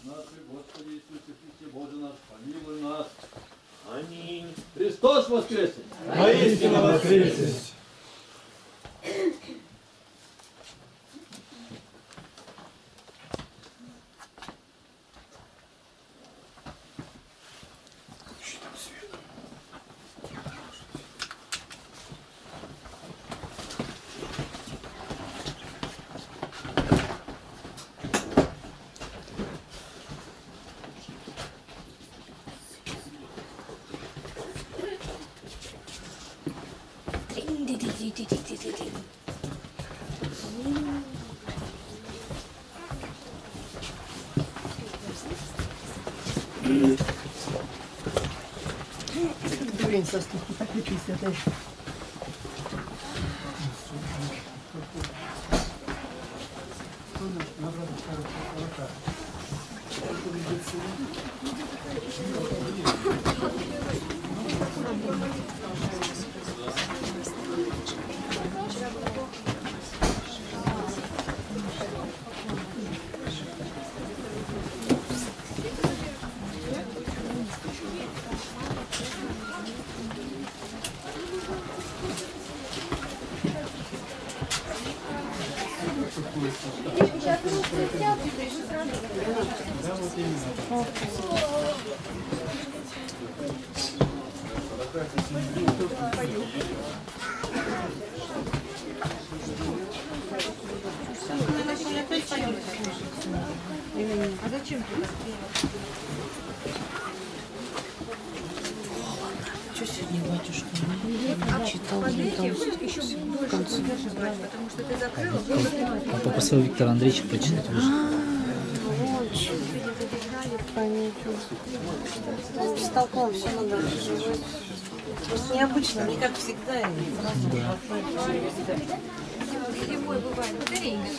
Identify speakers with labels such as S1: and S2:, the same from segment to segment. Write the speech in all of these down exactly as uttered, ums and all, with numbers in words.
S1: наших, Господи Иисусе Христе, Боже наш, помилуй нас.
S2: Аминь.
S1: Христос воскресе!
S3: Воистину воскресе!
S4: Дурень со стухи, так и чистят.
S5: А зачем ты так?
S4: Что сегодня батюшка читал?
S5: Еще больше будешь брать, потому что ты закрыла.
S6: А попросил Виктора Андреевича прочитать выше.
S4: С толком все надо живать. Просто необычно, не как всегда.
S5: Зимой бывает батарейка.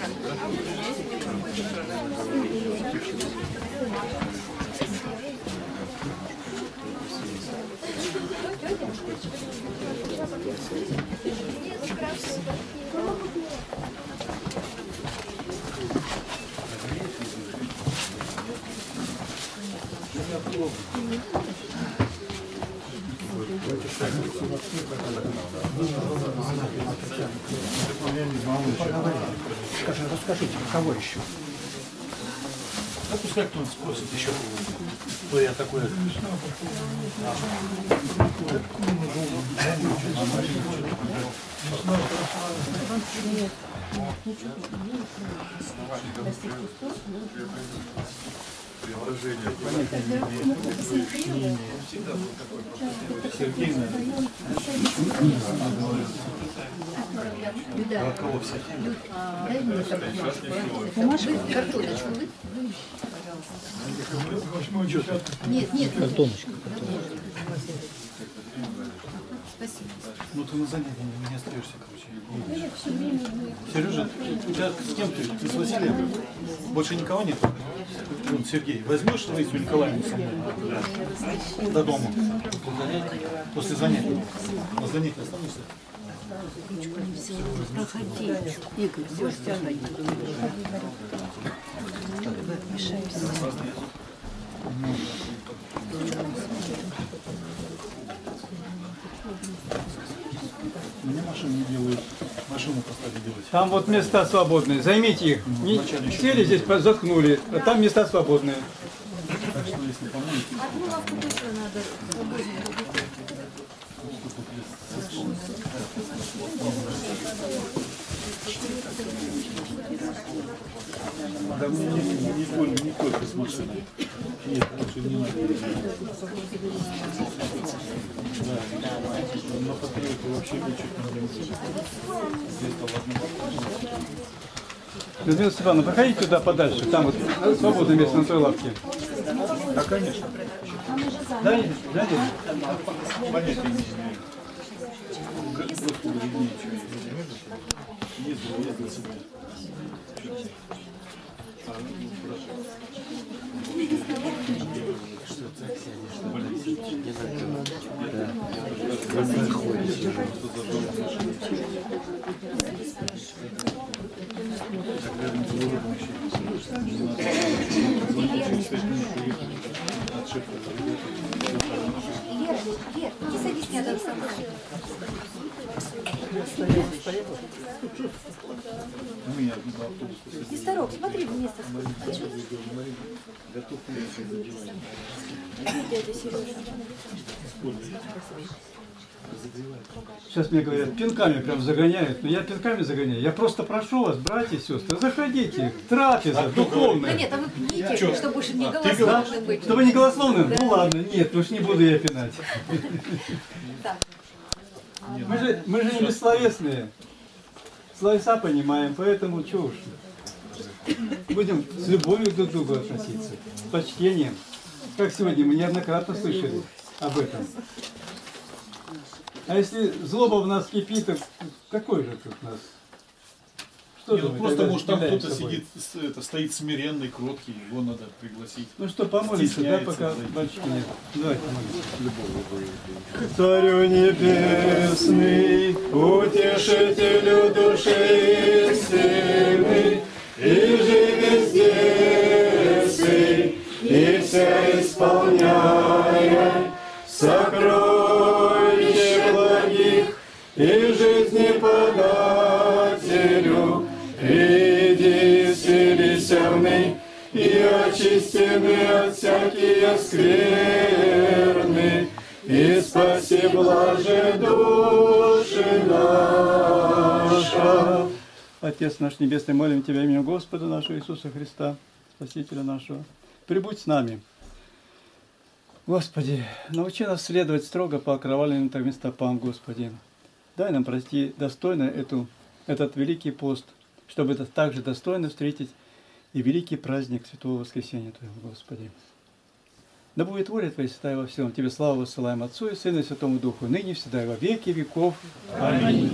S3: Скажи, расскажите, кого еще? Ну, пускай кто-нибудь спросит еще, кто я такой. Сергей,
S5: Бумажку, картоночку. Нет, нет.
S6: Картоночка.
S5: Спасибо.
S3: ну ты на занятии не остаешься, короче. Сережа, у тебя с кем ты? Ты с Василием? Больше никого нет? Вот, Сергей, возьмешь Раису Николаевну со мной до дома? После занятий. На занятии останешься?
S4: Проходи. Игорь, все, мешаемся.
S3: Мне машину не делают. Машину поставили делать.
S7: Там вот места свободные, займите их. Не сели здесь, заткнули, а там места свободные.
S3: Так что, если помните...
S5: Одну лавку точно надо.
S3: Да мне не, не, не, только, не только с машиной. Нет, лучше не надо. Да, на патриоте вообще ничего не будет. Где-то ладно.
S7: Людмила Степановна, проходите туда подальше, там вот свободное место на той лавке.
S3: Да, конечно.
S7: Да, да,
S3: Понятия не имею. Господи, виднее, что есть. Ездил, ездил себе. пять минут приехали. Отшибка.
S5: Вера, Вера, иди садись рядом со мной.
S3: У меня на автобус.
S5: Несторог, смотри вместо.
S3: Готов
S5: Дядя Сережа.
S7: Сейчас мне говорят, пинками прям загоняют. Но я пинками загоняю. Я просто прошу вас, братья и сестры, заходите. Трапеза,
S5: Да
S7: духовная.
S5: нет, а вы пните, чтобы больше не
S7: Да?
S5: голословны быть.
S7: Чтобы не голословным? Ну ладно, нет, уж не буду я пинать.
S5: Так.
S7: Мы же, мы же не бессловесные. Словеса понимаем, поэтому чего уж. Будем с любовью друг к другу относиться, с почтением. Как сегодня мы неоднократно слышали об этом. А если злоба в нас кипит, то какой же тут нас? Что
S3: Не,
S7: же
S3: ну
S7: мы
S3: просто,
S7: тогда
S3: может, там
S7: являем
S3: кто-то
S7: собой?
S3: сидит, с- это, стоит смиренный, кроткий, его надо пригласить.
S7: Ну что, помолимся, да,
S3: Стесняется
S7: пока
S3: зайти.
S7: мальчики нет. Давайте помолимся. Царю небесный, утешителю души истины, и же везде и вся исполняя сокровища благих и жизни подателю, приди вселися и очистены от всякие скверны, и спаси блаже души наша. Отец наш Небесный, молим Тебя именем Господа нашего Иисуса Христа, Спасителя нашего. Прибудь с нами. Господи, научи нас следовать строго по окровавленным Твоим стопам, Господи. Дай нам пройти достойно эту, этот великий пост, чтобы это также достойно встретить и великий праздник Святого Воскресения Твоего, Господи. Да будет воля Твоя святая во всем. Тебе славу высылаем Отцу и Сыну и Святому Духу, ныне, всегда и во веки веков. Аминь.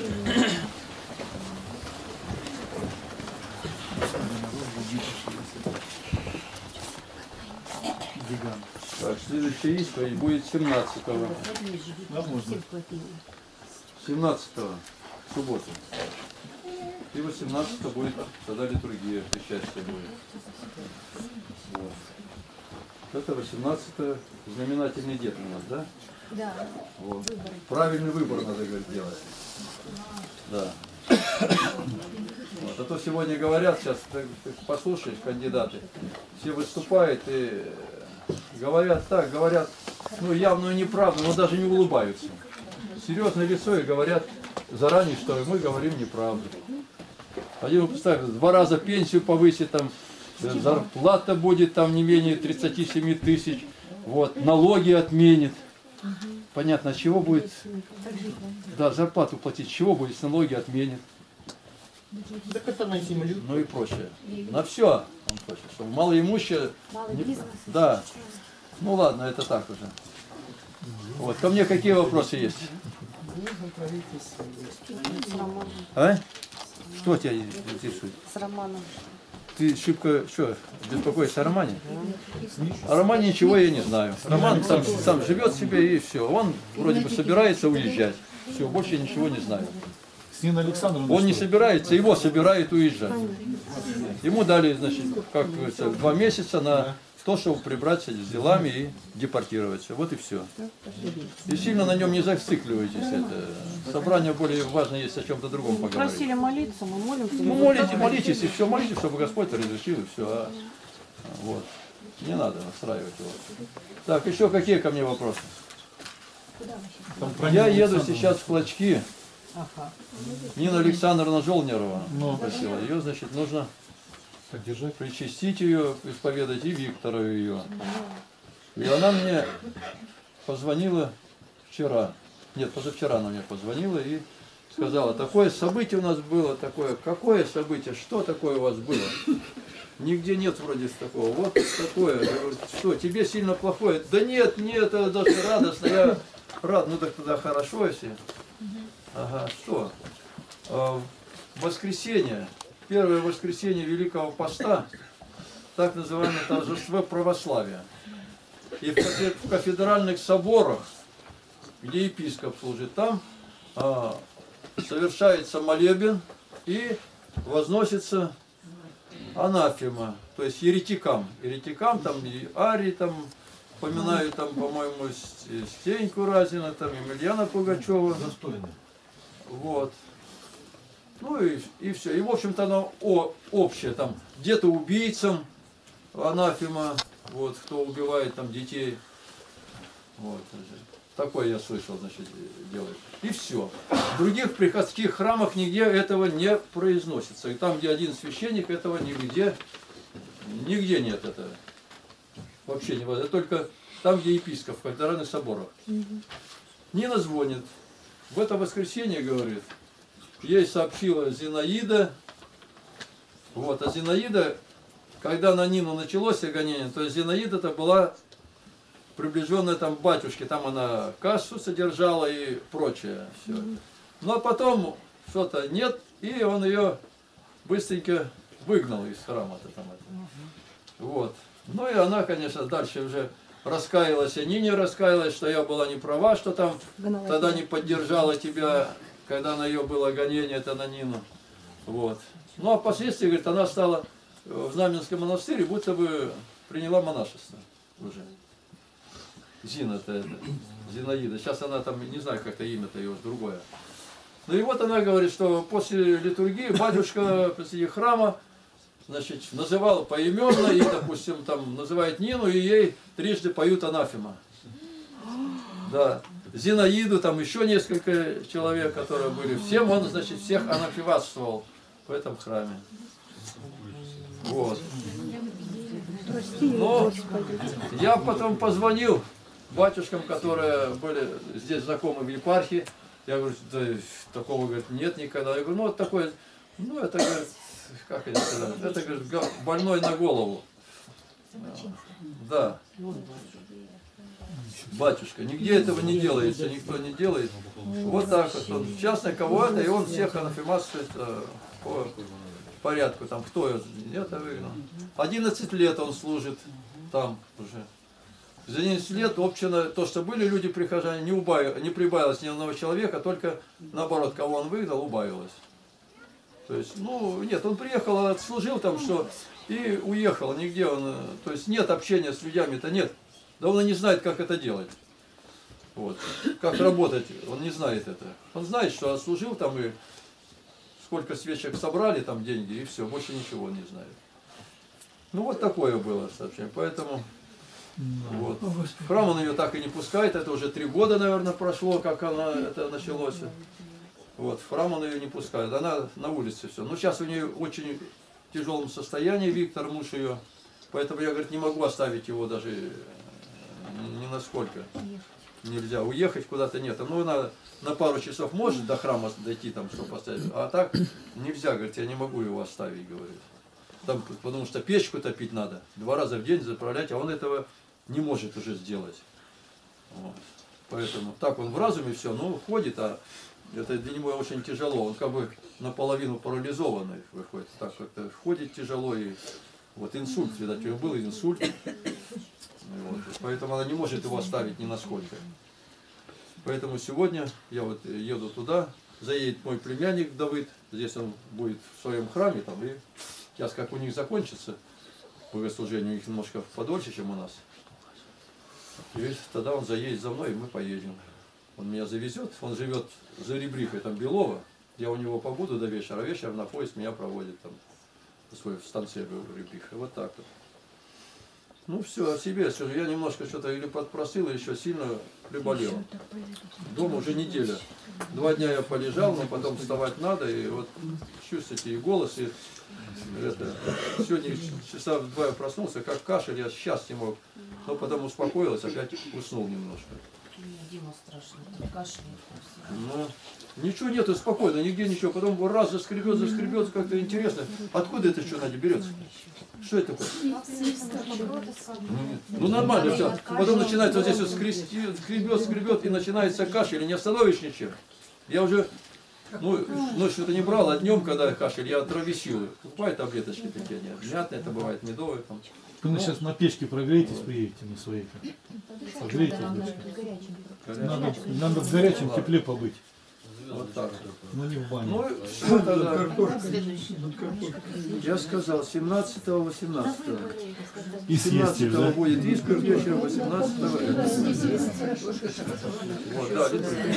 S1: Так, следующая исповедь будет семнадцатого.
S3: Возможно.
S1: семнадцатого, в субботу. И восемнадцатого будет тогда литургия, причастие будет. Вот. Это восемнадцатое знаменательный день у нас, да?
S5: Да.
S1: Вот. Правильный выбор надо, говорит, делать. Да. Вот. А то сегодня говорят, сейчас ты, ты послушаешь, кандидаты, все выступают и говорят так, говорят, ну, явную неправду, но даже не улыбаются. Серьезное лицо и говорят заранее, что мы говорим неправду. Один, представь, два раза пенсию повысит, там, зарплата будет там не менее тридцати семи тысяч, вот, налоги отменит. Понятно, с чего будет, да, зарплату платить, с чего будет, с налоги отменит.
S2: Так это на землю.
S1: Ну и прочее. На все он хочет, чтобы малоимущие... Не... Да. Ну ладно, это так уже. Вот, ко мне какие вопросы есть?
S4: С Романом.
S1: А? Что тебя интересует?
S4: С Романом.
S1: Ты шибко, что, беспокоишься о Романе? О Романе ничего я не знаю. Роман сам, сам живет себе и все. Он вроде бы собирается уезжать. Все, больше я ничего не знаю.
S3: С Ниной Александровной
S1: Он не
S3: что?
S1: собирается, его собирает уезжать. Ему дали, значит, как говорится, два месяца на то, чтобы прибраться с делами и депортироваться. Вот и все. И сильно на нем не зацикливайтесь. Это собрание более важно есть о чем-то другом поговорить.
S4: Просили молиться, мы молимся.
S1: Ну, молите, молитесь, и все, молитесь, чтобы Господь разрешил, и все. А, вот. Не надо настраивать его. Так, еще какие ко мне вопросы?
S3: Там про
S1: Я
S3: Нину
S1: еду
S3: Александровну.
S1: сейчас в Клочки. Нина Александровна Жолнерова
S3: Ну.
S1: просила. Ее, значит, нужно
S3: Поддержать.
S1: причастить ее, исповедать, и Виктору ее. И она мне позвонила вчера. Нет, позавчера она мне позвонила и сказала, такое событие у нас было, такое, какое событие, что такое у вас было? Нигде нет вроде такого. Вот такое. Я говорю, что, тебе сильно плохое? Да нет, нет, это даже радостно. Я рад, ну так тогда хорошо, если. Ага, что? А, в воскресенье, первое воскресенье Великого Поста, так называемое торжество православия. И в кафе- в кафедральных соборах, где епископ служит, там а, совершается молебен и возносится анафема, то есть еретикам. Еретикам, там и Арий, там, поминают, там, по-моему, Стеньку Разина, там, Емельяна Пугачева.
S3: Достойно.
S1: Вот. Ну и, и все. И, в общем-то, оно о, общее, там, где-то убийцам анафема, вот, кто убивает там детей. Вот. Такое я слышал, значит, делают. И все. В других приходских храмах нигде этого не произносится. И там, где один священник, этого нигде, нигде нет этого. Вообще не важно. Только там, где епископ, в кафедральных соборах. Нина звонит. В это воскресенье, говорит, ей сообщила Зинаида. Вот, а Зинаида, когда на Нину началось гонение, то Зинаида-то была приближенная там к батюшке, там она кассу содержала и прочее. Все. Ну а потом что-то нет, и он ее быстренько выгнал из храма-то там. Это. Вот. Ну и она, конечно, дальше уже раскаялась, и Нине раскаялась, что я была не права, что там тогда не поддержала тебя, когда на ее было гонение, это на Нину. Вот. Ну а впоследствии, говорит, она стала в Знаменском монастыре, будто бы приняла монашество уже. Зина-то это, Зинаида. Сейчас она там, не знаю, как-то имя-то ее другое. Ну и вот она говорит, что после литургии батюшка посреди храма, значит, называл поименно, и, допустим, там называет Нину, и ей трижды поют анафема. Да. Зинаиду, там еще несколько человек, которые были. Всем он, значит, всех анафематствовал в этом храме. Вот. Но я потом позвонил батюшкам, которые были здесь знакомы в епархии. Я говорю, да, такого, говорит, нет никогда. Я говорю, ну вот такой, ну это, говорит, как это сказать, это, говорит, больной на голову. Да. Батюшка, нигде этого не делается, никто не делает. Вот так вот. Он частно кого-то, и он всех анафематствует по порядку. Там кто это выгнал. одиннадцать лет он служит там уже. За одиннадцать лет община, то, что были люди прихожане, не, убавилось, не прибавилось ни одного человека, только наоборот, кого он выгнал, убавилось. То есть, ну, нет, он приехал, отслужил там, что, и уехал, нигде он, то есть нет общения с людьми-то, нет. Да он и не знает, как это делать. Вот. Как работать, он не знает это. Он знает, что отслужил там и сколько свечек собрали, там деньги, и все, больше ничего он не знает. Ну, вот такое было сообщение, поэтому... Вот. В храм он ее так и не пускает, это уже три года, наверное, прошло, как она, это началось. Вот, в храм он ее не пускает, она на улице все. Но сейчас у нее очень тяжелом состоянии, Виктор, муж ее, поэтому я, говорит, не могу оставить его даже ни на сколько. Нельзя уехать куда-то, нет. Ну, на, на пару часов может до храма дойти, там, что поставить, а так нельзя, говорит, я не могу его оставить, говорит. Там, потому что печку топить надо, два раза в день заправлять, а он этого не может уже сделать. Вот. Поэтому так он в разуме все, ну, ходит, а это для него очень тяжело. Он как бы наполовину парализованный выходит. Так как-то ходит тяжело, и вот инсульт, видать, у него был инсульт. Вот. Поэтому она не может его оставить ни насколько. Поэтому сегодня я вот еду туда, заедет мой племянник Давыд, здесь он будет в своем храме, там, и сейчас как у них закончится богослужение, у них немножко подольше, чем у нас. И тогда он заедет за мной, и мы поедем. Он меня завезет, он живет за Ребрихой, там Белова. Я у него побуду до вечера, а вечером на поезд меня проводит там свой в станции Ребриха. Вот так вот. Ну все, о себе скажу. Я немножко что-то или подпросил, или еще сильно приболел. Дома уже неделя. Два дня я полежал, но потом вставать надо, и вот чувствуете и голос, и это. Сегодня часа в два я проснулся, как кашель, я сейчас не мог. Но потом успокоился, опять уснул немножко.
S8: Дима страшно, кашляет.
S1: Ну, ничего нету, спокойно, нигде ничего. Потом раз заскребет, заскребет, как-то интересно. Откуда это что, Надя, берется? Что это такое? Ну нормально все. Потом начинается вот здесь вот скрести, скребет, скребет, и начинается кашель, и не остановишь ничем. Я уже, ну, ночью это не брал, а днем, когда кашель, я травесил. Бывают таблеточки такие, они мятные, это бывает медовые. Там.
S3: Вы ну, сейчас на печке прогреетесь, приедете на своей. Погрейтесь. Надо, надо в горячем тепле побыть.
S1: Вот так.
S3: Ну не в бане.
S1: Ну, что тогда? Я сказал, семнадцатого-восемнадцатого.
S3: И
S1: семнадцатого будет исповедь вечером, восемнадцатого вот, да,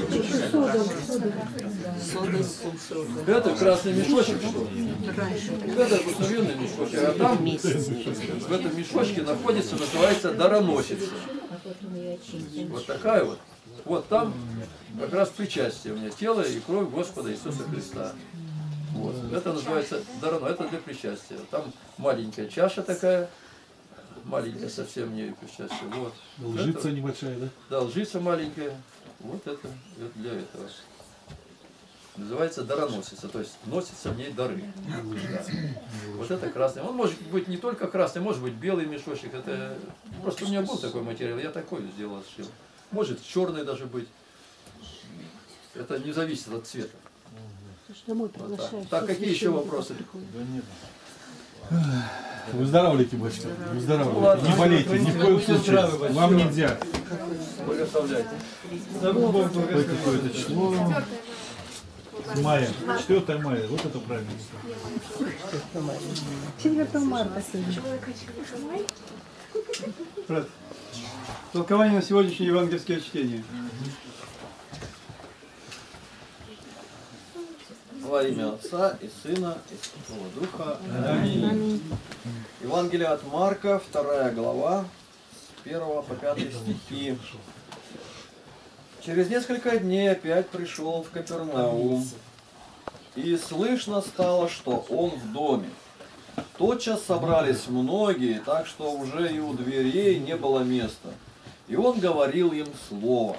S1: это красный мешочек, что ли? Это обыкновенный мешочек, а там в этом мешочке находится, называется дароносица. Вот такая вот. Вот там как раз причастие у меня, тело и кровь Господа Иисуса Христа. Вот. Это называется дароно, это для причастия. Там маленькая чаша такая, маленькая совсем не причастие. Вот.
S3: Лжица
S1: это,
S3: небольшая, да?
S1: да, лжица маленькая. Вот это, это для этого. Называется дароносица, то есть носится в ней дары. Да. Вот это красный. Он может быть не только красный, может быть белый мешочек. Это просто у меня был такой материал, я такой сделал, сшил. Может черный даже быть. Это не зависит от цвета. Вот так. Так, какие еще вопросы?
S3: Да нет. Выздоравливайте, батюшка. Выздоравливайте.
S1: Ну, ладно.
S3: Не болейте, ни в коем случае. Вам нельзя.
S1: Благословляйте.
S3: Какое какое-то число? Мая. четвёртое мая. Вот это правильно.
S4: четвёртого марта сегодня.
S7: Брат, толкование на сегодняшнее евангельское чтение.
S2: Во имя Отца и Сына и Святого Духа. Аминь. Евангелие от Марка, вторая глава, с первого по пятый стихи. Через несколько дней опять пришел в Капернаум, и слышно стало, что он в доме. Тотчас собрались многие, так что уже и у дверей не было места. И он говорил им слово.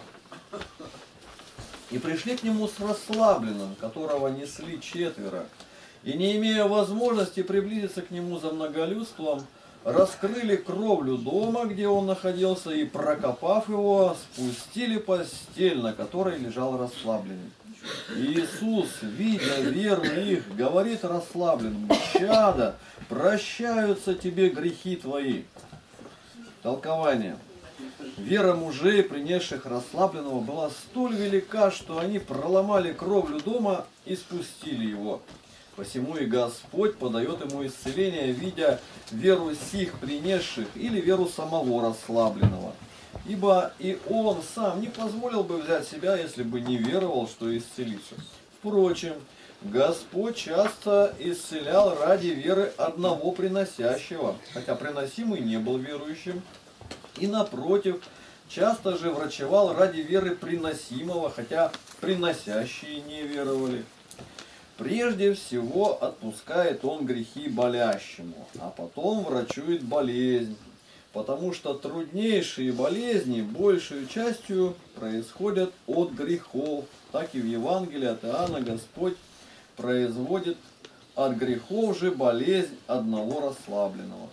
S2: И пришли к нему с расслабленным, которого несли четверо, и, не имея возможности приблизиться к нему за многолюдством, раскрыли кровлю дома, где он находился, и, прокопав его, спустили постель, на которой лежал расслабленный. И Иисус, видя веру их, говорит расслабленному: «Чадо, прощаются тебе грехи твои». Толкование. Вера мужей, принесших расслабленного, была столь велика, что они проломали кровлю дома и спустили его. Посему и Господь подает ему исцеление, видя веру сих принесших или веру самого расслабленного. Ибо и он сам не позволил бы взять себя, если бы не веровал, что исцелится. Впрочем, Господь часто исцелял ради веры одного приносящего, хотя приносимый не был верующим. И напротив, часто же врачевал ради веры приносимого, хотя приносящие не веровали. Прежде всего отпускает он грехи болящему, а потом врачует болезнь, потому что труднейшие болезни большей частью происходят от грехов. Так и в Евангелии от Иоанна Господь производит от грехов же болезнь одного расслабленного.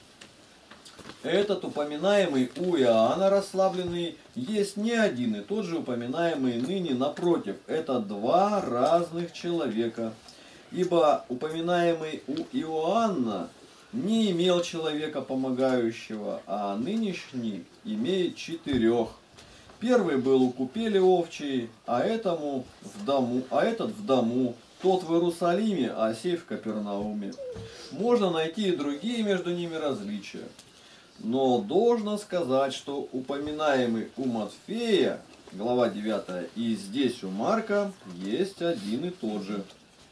S2: Этот упоминаемый у Иоанна расслабленный есть не один и тот же упоминаемый ныне, напротив, это два разных человека. Ибо упоминаемый у Иоанна не имел человека помогающего, а нынешний имеет четырех. Первый был у купели овчей, а, этому в дому, а этот в дому, тот в Иерусалиме, а сей в Капернауме. Можно найти и другие между ними различия. Но должно сказать, что упоминаемый у Матфея, глава девятая, и здесь у Марка есть один и тот же.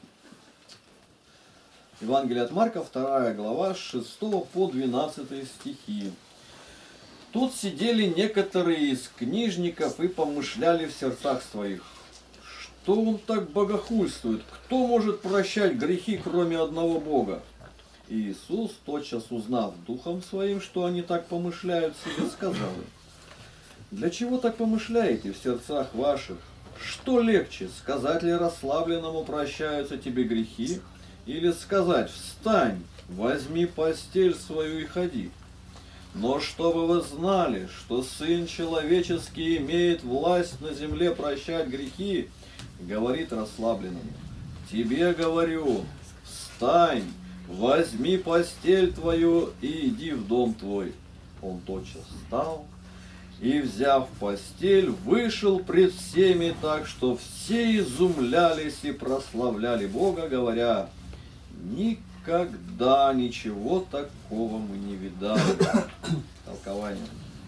S2: Евангелие от Марка, вторая глава, с шестого по двенадцатый стихи. Тут сидели некоторые из книжников и помышляли в сердцах своих: что он так богохульствует? Кто может прощать грехи, кроме одного Бога? И Иисус, тотчас узнав духом своим, что они так помышляют себе, сказал им: для чего так помышляете в сердцах ваших? Что легче, сказать ли расслабленному: прощаются тебе грехи, или сказать: встань, возьми постель свою и ходи? Но чтобы вы знали, что Сын Человеческий имеет власть на земле прощать грехи, говорит расслабленному: тебе говорю, встань, возьми постель твою и иди в дом твой. Он тотчас встал И, взяв постель, вышел пред всеми так, что все изумлялись и прославляли Бога, говоря: никогда ничего такого мы не видали. Толкование.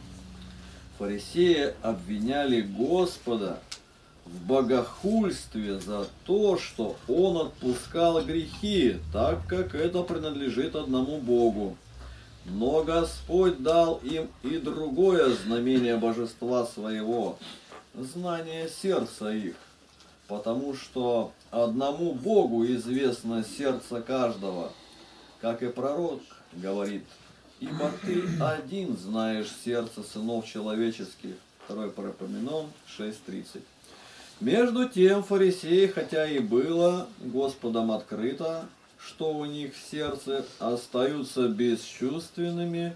S2: Фарисеи обвиняли Господа в богохульстве за то, что Он отпускал грехи, так как это принадлежит одному Богу. Но Господь дал им и другое знамение божества своего, знание сердца их, потому что одному Богу известно сердце каждого, как и пророк говорит: ибо ты один знаешь сердце сынов человеческих. Второй Паралипоменон шесть тридцать. Между тем фарисеи, хотя и было Господом открыто, что у них в сердце, остаются бесчувственными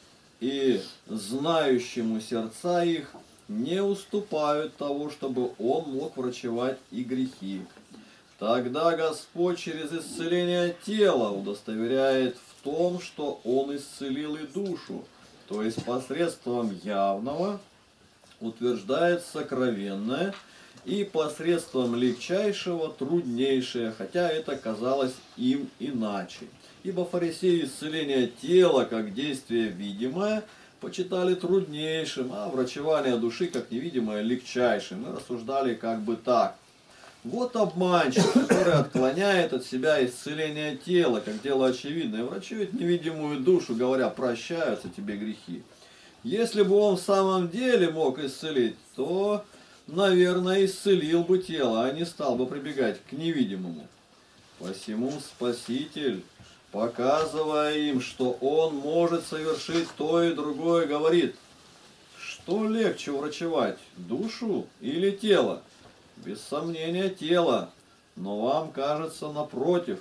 S2: и знающему сердца их не уступают того, чтобы Он мог врачевать и грехи. Тогда Господь через исцеление тела удостоверяет в том, что Он исцелил и душу, то есть посредством явного утверждает сокровенное, и посредством легчайшего труднейшее, хотя это казалось им иначе. Ибо фарисеи исцеление тела, как действие видимое, почитали труднейшим, а врачевание души, как невидимое, легчайшим. Мы рассуждали как бы так. Вот обманщик, который отклоняет от себя исцеление тела, как дело очевидное, врачует невидимую душу, говоря: прощаются тебе грехи. Если бы он в самом деле мог исцелить, то, наверное, исцелил бы тело, а не стал бы прибегать к невидимому. Посему Спаситель, показывая им, что Он может совершить то и другое, говорит: что легче врачевать, душу или тело? Без сомнения, тело, но вам кажется напротив.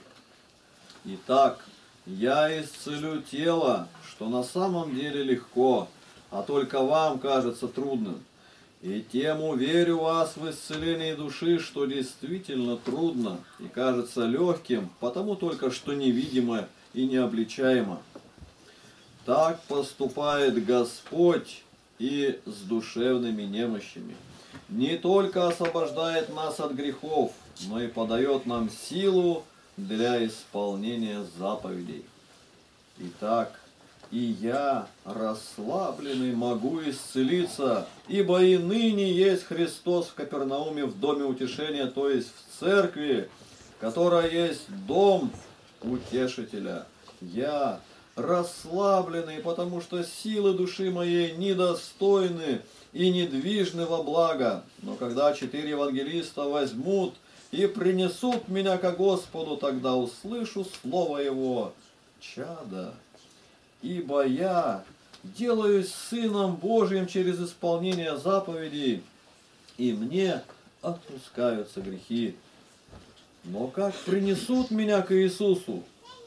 S2: Итак, я исцелю тело, что на самом деле легко, а только вам кажется трудным. И тем уверю вас в исцелении души, что действительно трудно и кажется легким, потому только что невидимо и необличаемо. Так поступает Господь и с душевными немощами. Не только освобождает нас от грехов, но и подает нам силу для исполнения заповедей. Итак, и я, расслабленный, могу исцелиться, ибо и ныне есть Христос в Капернауме в доме утешения, то есть в церкви, которая есть дом утешителя. Я, расслабленный, потому что силы души моей недостойны и недвижны во благо, но когда четыре евангелиста возьмут и принесут меня ко Господу, тогда услышу слово Его: чада, ибо я делаюсь Сыном Божьим через исполнение заповедей, и мне отпускаются грехи. Но как принесут меня к Иисусу,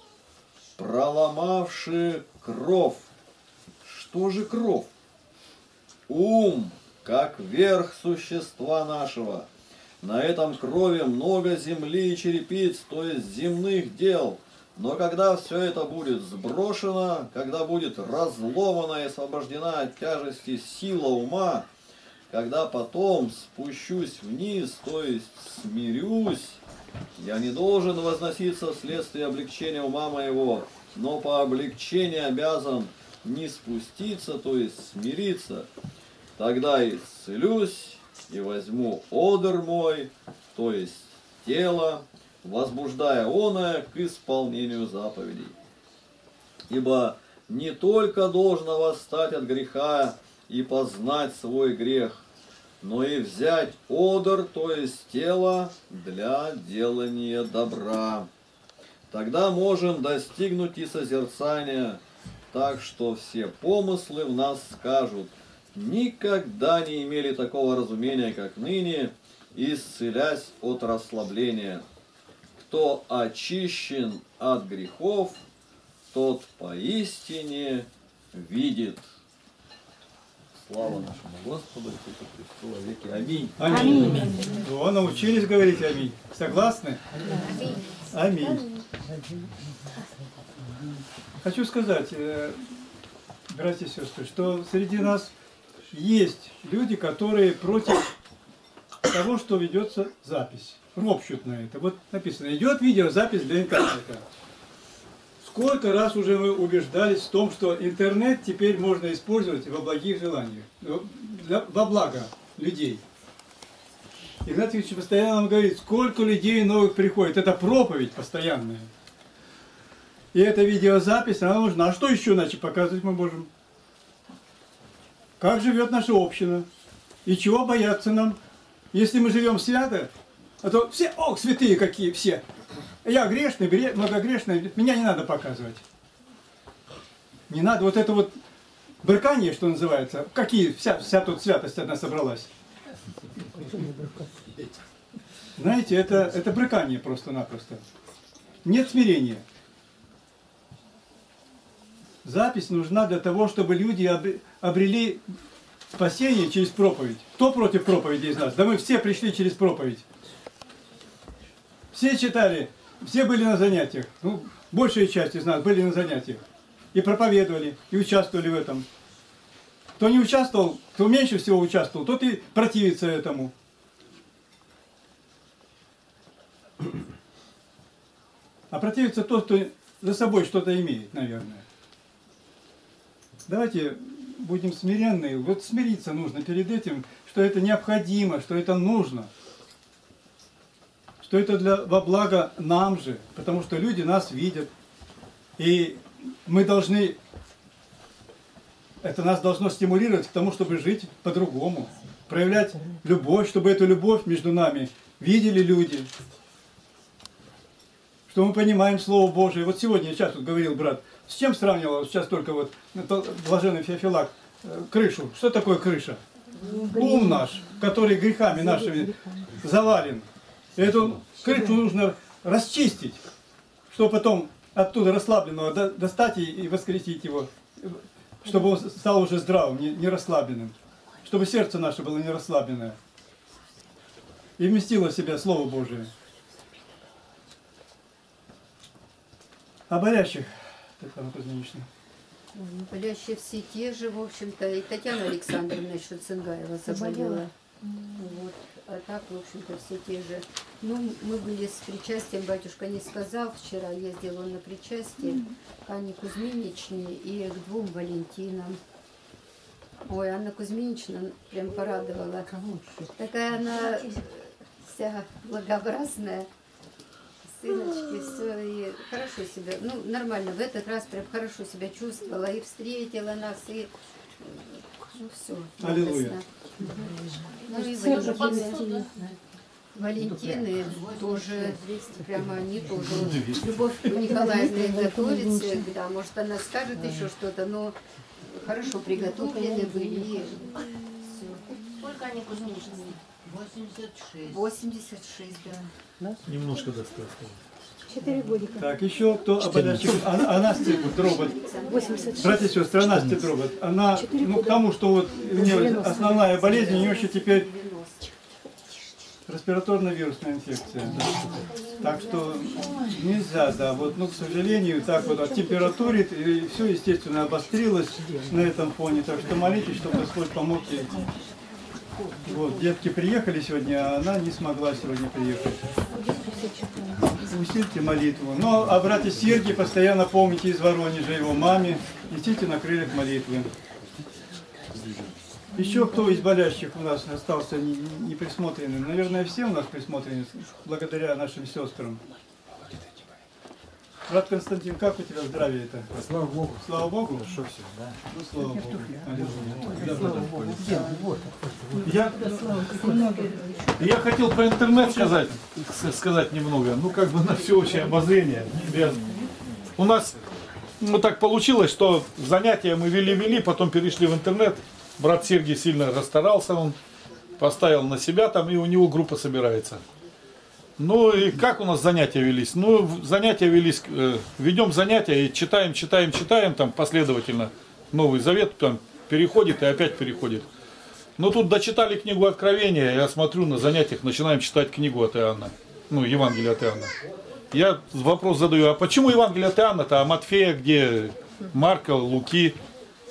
S2: проломавши кров? Что же кров? Ум, как верх существа нашего. На этом крови много земли и черепиц, то есть земных дел. Но когда все это будет сброшено, когда будет разломана и освобождена от тяжести сила ума, когда потом спущусь вниз, то есть смирюсь, я не должен возноситься вследствие облегчения ума моего, но по облегчению обязан не спуститься, то есть смириться. Тогда исцелюсь и возьму одр мой, то есть тело, возбуждая оное к исполнению заповедей. Ибо не только должно восстать от греха и познать свой грех, но и взять одр, то есть тело, для делания добра. Тогда можем достигнуть и созерцания, так что все помыслы в нас скажут: никогда не имели такого разумения, как ныне, исцелясь от расслабления. Кто очищен от грехов, тот поистине видит. Слава нашему Господу Иисусу Христу во веки. Аминь.
S7: Аминь. Аминь. О, научились говорить аминь. Согласны? Аминь. Аминь. Хочу сказать, братья и сестры, что среди нас есть люди, которые против того, что ведется запись. Ропщут на это. Вот написано, идет видеозапись для интернета. Сколько раз уже мы убеждались в том, что интернет теперь можно использовать во благих желаниях, для, во благо людей. Игнатий Ильич постоянно нам говорит, сколько людей новых приходит. Это проповедь постоянная. И эта видеозапись, она нужна. А что еще иначе показывать мы можем? Как живет наша община? И чего бояться нам? Если мы живем свято, а то все, ох, святые какие все. Я грешный, многогрешный, меня не надо показывать. Не надо вот это вот брыкание, что называется. Какие, вся, вся тут святость одна собралась. Знаете, это, это брыкание просто-напросто. Нет смирения. Запись нужна для того, чтобы люди обрели спасение через проповедь. Кто против проповеди из нас? Да мы все пришли через проповедь. Все читали, все были на занятиях. Ну, большая часть из нас были на занятиях. И проповедовали, и участвовали в этом. Кто не участвовал, кто меньше всего участвовал, тот и противится этому. А противится тот, кто за собой что-то имеет, наверное. Давайте будем смиренны. Вот смириться нужно перед этим, что это необходимо, что это нужно. Что это для, во благо нам же, потому что люди нас видят. И мы должны, это нас должно стимулировать к тому, чтобы жить по-другому. Проявлять любовь, чтобы эту любовь между нами видели люди. Что мы понимаем Слово Божие. Вот сегодня я сейчас вот говорил, брат, с чем сравнивал сейчас только вот блаженный Феофилак крышу. Что такое крыша? Ум наш, который грехами нашими завален. Эту крышу нужно расчистить, чтобы потом оттуда расслабленного достать и воскресить его, чтобы он стал уже здравым, не расслабленным. Чтобы сердце наше было не расслабленное. И вместило в себя Слово Божие. А болящих, Татьяна Кузьминична?
S9: Болящие все те же, в общем-то, и Татьяна Александровна еще Цингаева заболела. Вот. А так, в общем-то, все те же. Ну, мы были с причастием, батюшка не сказал, вчера ездил он на причастие к Анне Кузьминичне и к двум Валентинам. Ой, Анна Кузьминична прям порадовала. Такая она вся благообразная. Сыночки, все, и хорошо себя, ну, нормально, в этот раз прям хорошо себя чувствовала, и встретила нас, и, ну, все,
S7: Аллилуйя.
S9: Ну, и Валентины, Валентины тоже, прямо они тоже, Любовь Николаевна готовится, да, может, она скажет еще что-то, но хорошо приготовлены были.
S8: Сколько они Кузьминичны? восемьдесят шесть.
S9: восемьдесят шесть, да.
S3: Немножко досталось.
S4: Четыре годика.
S7: Так, еще кто оболящик? А, а Настя Дробот. Братья и сестры, а Настя Дробот. Она, ну, к тому, что вот у нее основная болезнь, у нее еще теперь респираторно-вирусная инфекция. Так что нельзя, да, вот, ну, к сожалению, так вот оттемпературит, и все, естественно, обострилось на этом фоне. Так что молитесь, чтобы Господь помог ей. Вот, детки приехали сегодня, а она не смогла сегодня приехать. Усильте молитву. Ну, а братья Сергий постоянно помните из Воронежа, его маме, несите на крыльях молитвы. Еще кто из болящих у нас остался не, не присмотренным? Наверное, все у нас присмотрены, благодаря нашим сестрам. Брат Константин, как у тебя здравие-то?
S10: Слава Богу.
S7: Слава Богу?
S10: Хорошо все, да?
S7: Ну, слава Богу.
S3: Я, я хотел про интернет сказать, сказать немного, ну как бы на всеобщее обозрение. Я, у нас ну, так получилось, что занятия мы вели-вели, потом перешли в интернет. Брат Сергий сильно расстарался, он поставил на себя там, и у него группа собирается. Ну и как у нас занятия велись? Ну, занятия велись, э, ведем занятия и читаем, читаем, читаем, там последовательно Новый Завет, там переходит и опять переходит. Но тут дочитали книгу Откровения, я смотрю на занятиях, начинаем читать книгу от Иоанна, ну, Евангелие от Иоанна. Я вопрос задаю, а почему Евангелие от Иоанна-то, а Матфея где, Марка, Луки?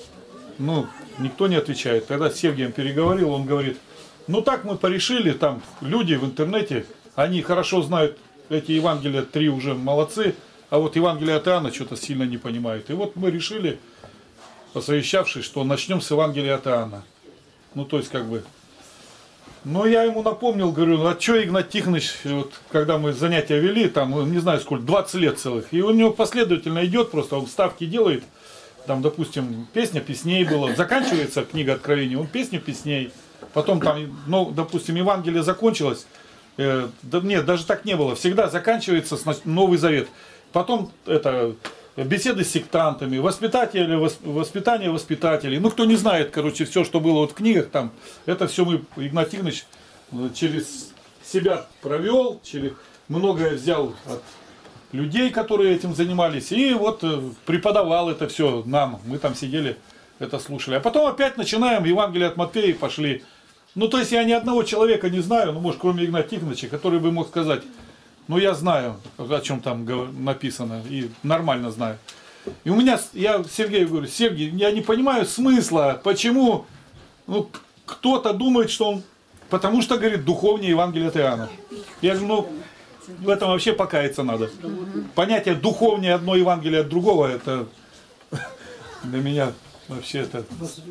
S3: Ну, никто не отвечает. Тогда с Сергием переговорил, он говорит, ну так мы порешили, там люди в интернете, они хорошо знают эти Евангелия, три уже молодцы, а вот Евангелие от Иоанна что-то сильно не понимают. И вот мы решили, посовещавшись, что начнем с Евангелия от Иоанна. Ну, то есть, как бы... Но я ему напомнил, говорю, а что Игнат Тихонович, вот, когда мы занятия вели, там, не знаю сколько, двадцать лет целых, и у него последовательно идет, просто он ставки делает, там, допустим, песня песней была, заканчивается книга Откровений, он песня песней, потом там, ну, допустим, Евангелие закончилось, э, да нет, даже так не было, всегда заканчивается Новый Завет, потом это... беседы с сектантами, воспитатели, воспитание воспитателей. Ну, кто не знает, короче, все, что было вот в книгах там, это все мы, Игнат Тихонович, через себя провел, через многое взял от людей, которые этим занимались, и вот преподавал это все нам. Мы там сидели, это слушали. А потом опять начинаем Евангелие от Матфея и пошли. Ну, то есть я ни одного человека не знаю, ну, может, кроме Игната Тихоновича, который бы мог сказать... Ну, я знаю, о чем там написано, и нормально знаю. И у меня, я Сергею говорю, Сергей, я не понимаю смысла, почему ну, кто-то думает, что он... Потому что, говорит, духовнее Евангелия от Иоанна. Я говорю, ну, в этом вообще покаяться надо. Понятие духовнее одно Евангелие от другого, это для меня вообще это...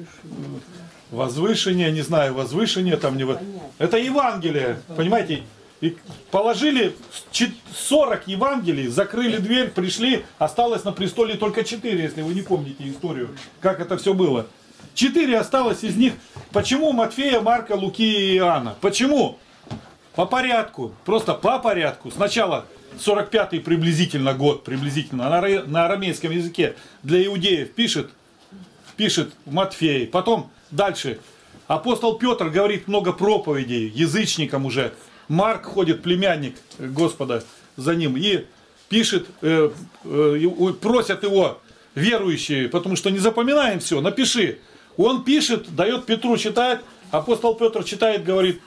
S3: Возвышение, не знаю, возвышение там не... Это Евангелие, понимаете? И положили сорок Евангелий, закрыли дверь, пришли, осталось на престоле только четыре, если вы не помните историю, как это все было. Четыре осталось из них. Почему Матфея, Марка, Луки и Иоанна? Почему? По порядку, просто по порядку. Сначала сорок пятый приблизительно год, приблизительно, на арамейском языке для иудеев пишет, пишет Матфей. Потом дальше апостол Петр говорит много проповедей язычникам уже. Марк ходит, племянник Господа, за ним и пишет, э, э, просят его верующие, потому что не запоминаем все, напиши. Он пишет, дает Петру читать, апостол Петр читает, говорит,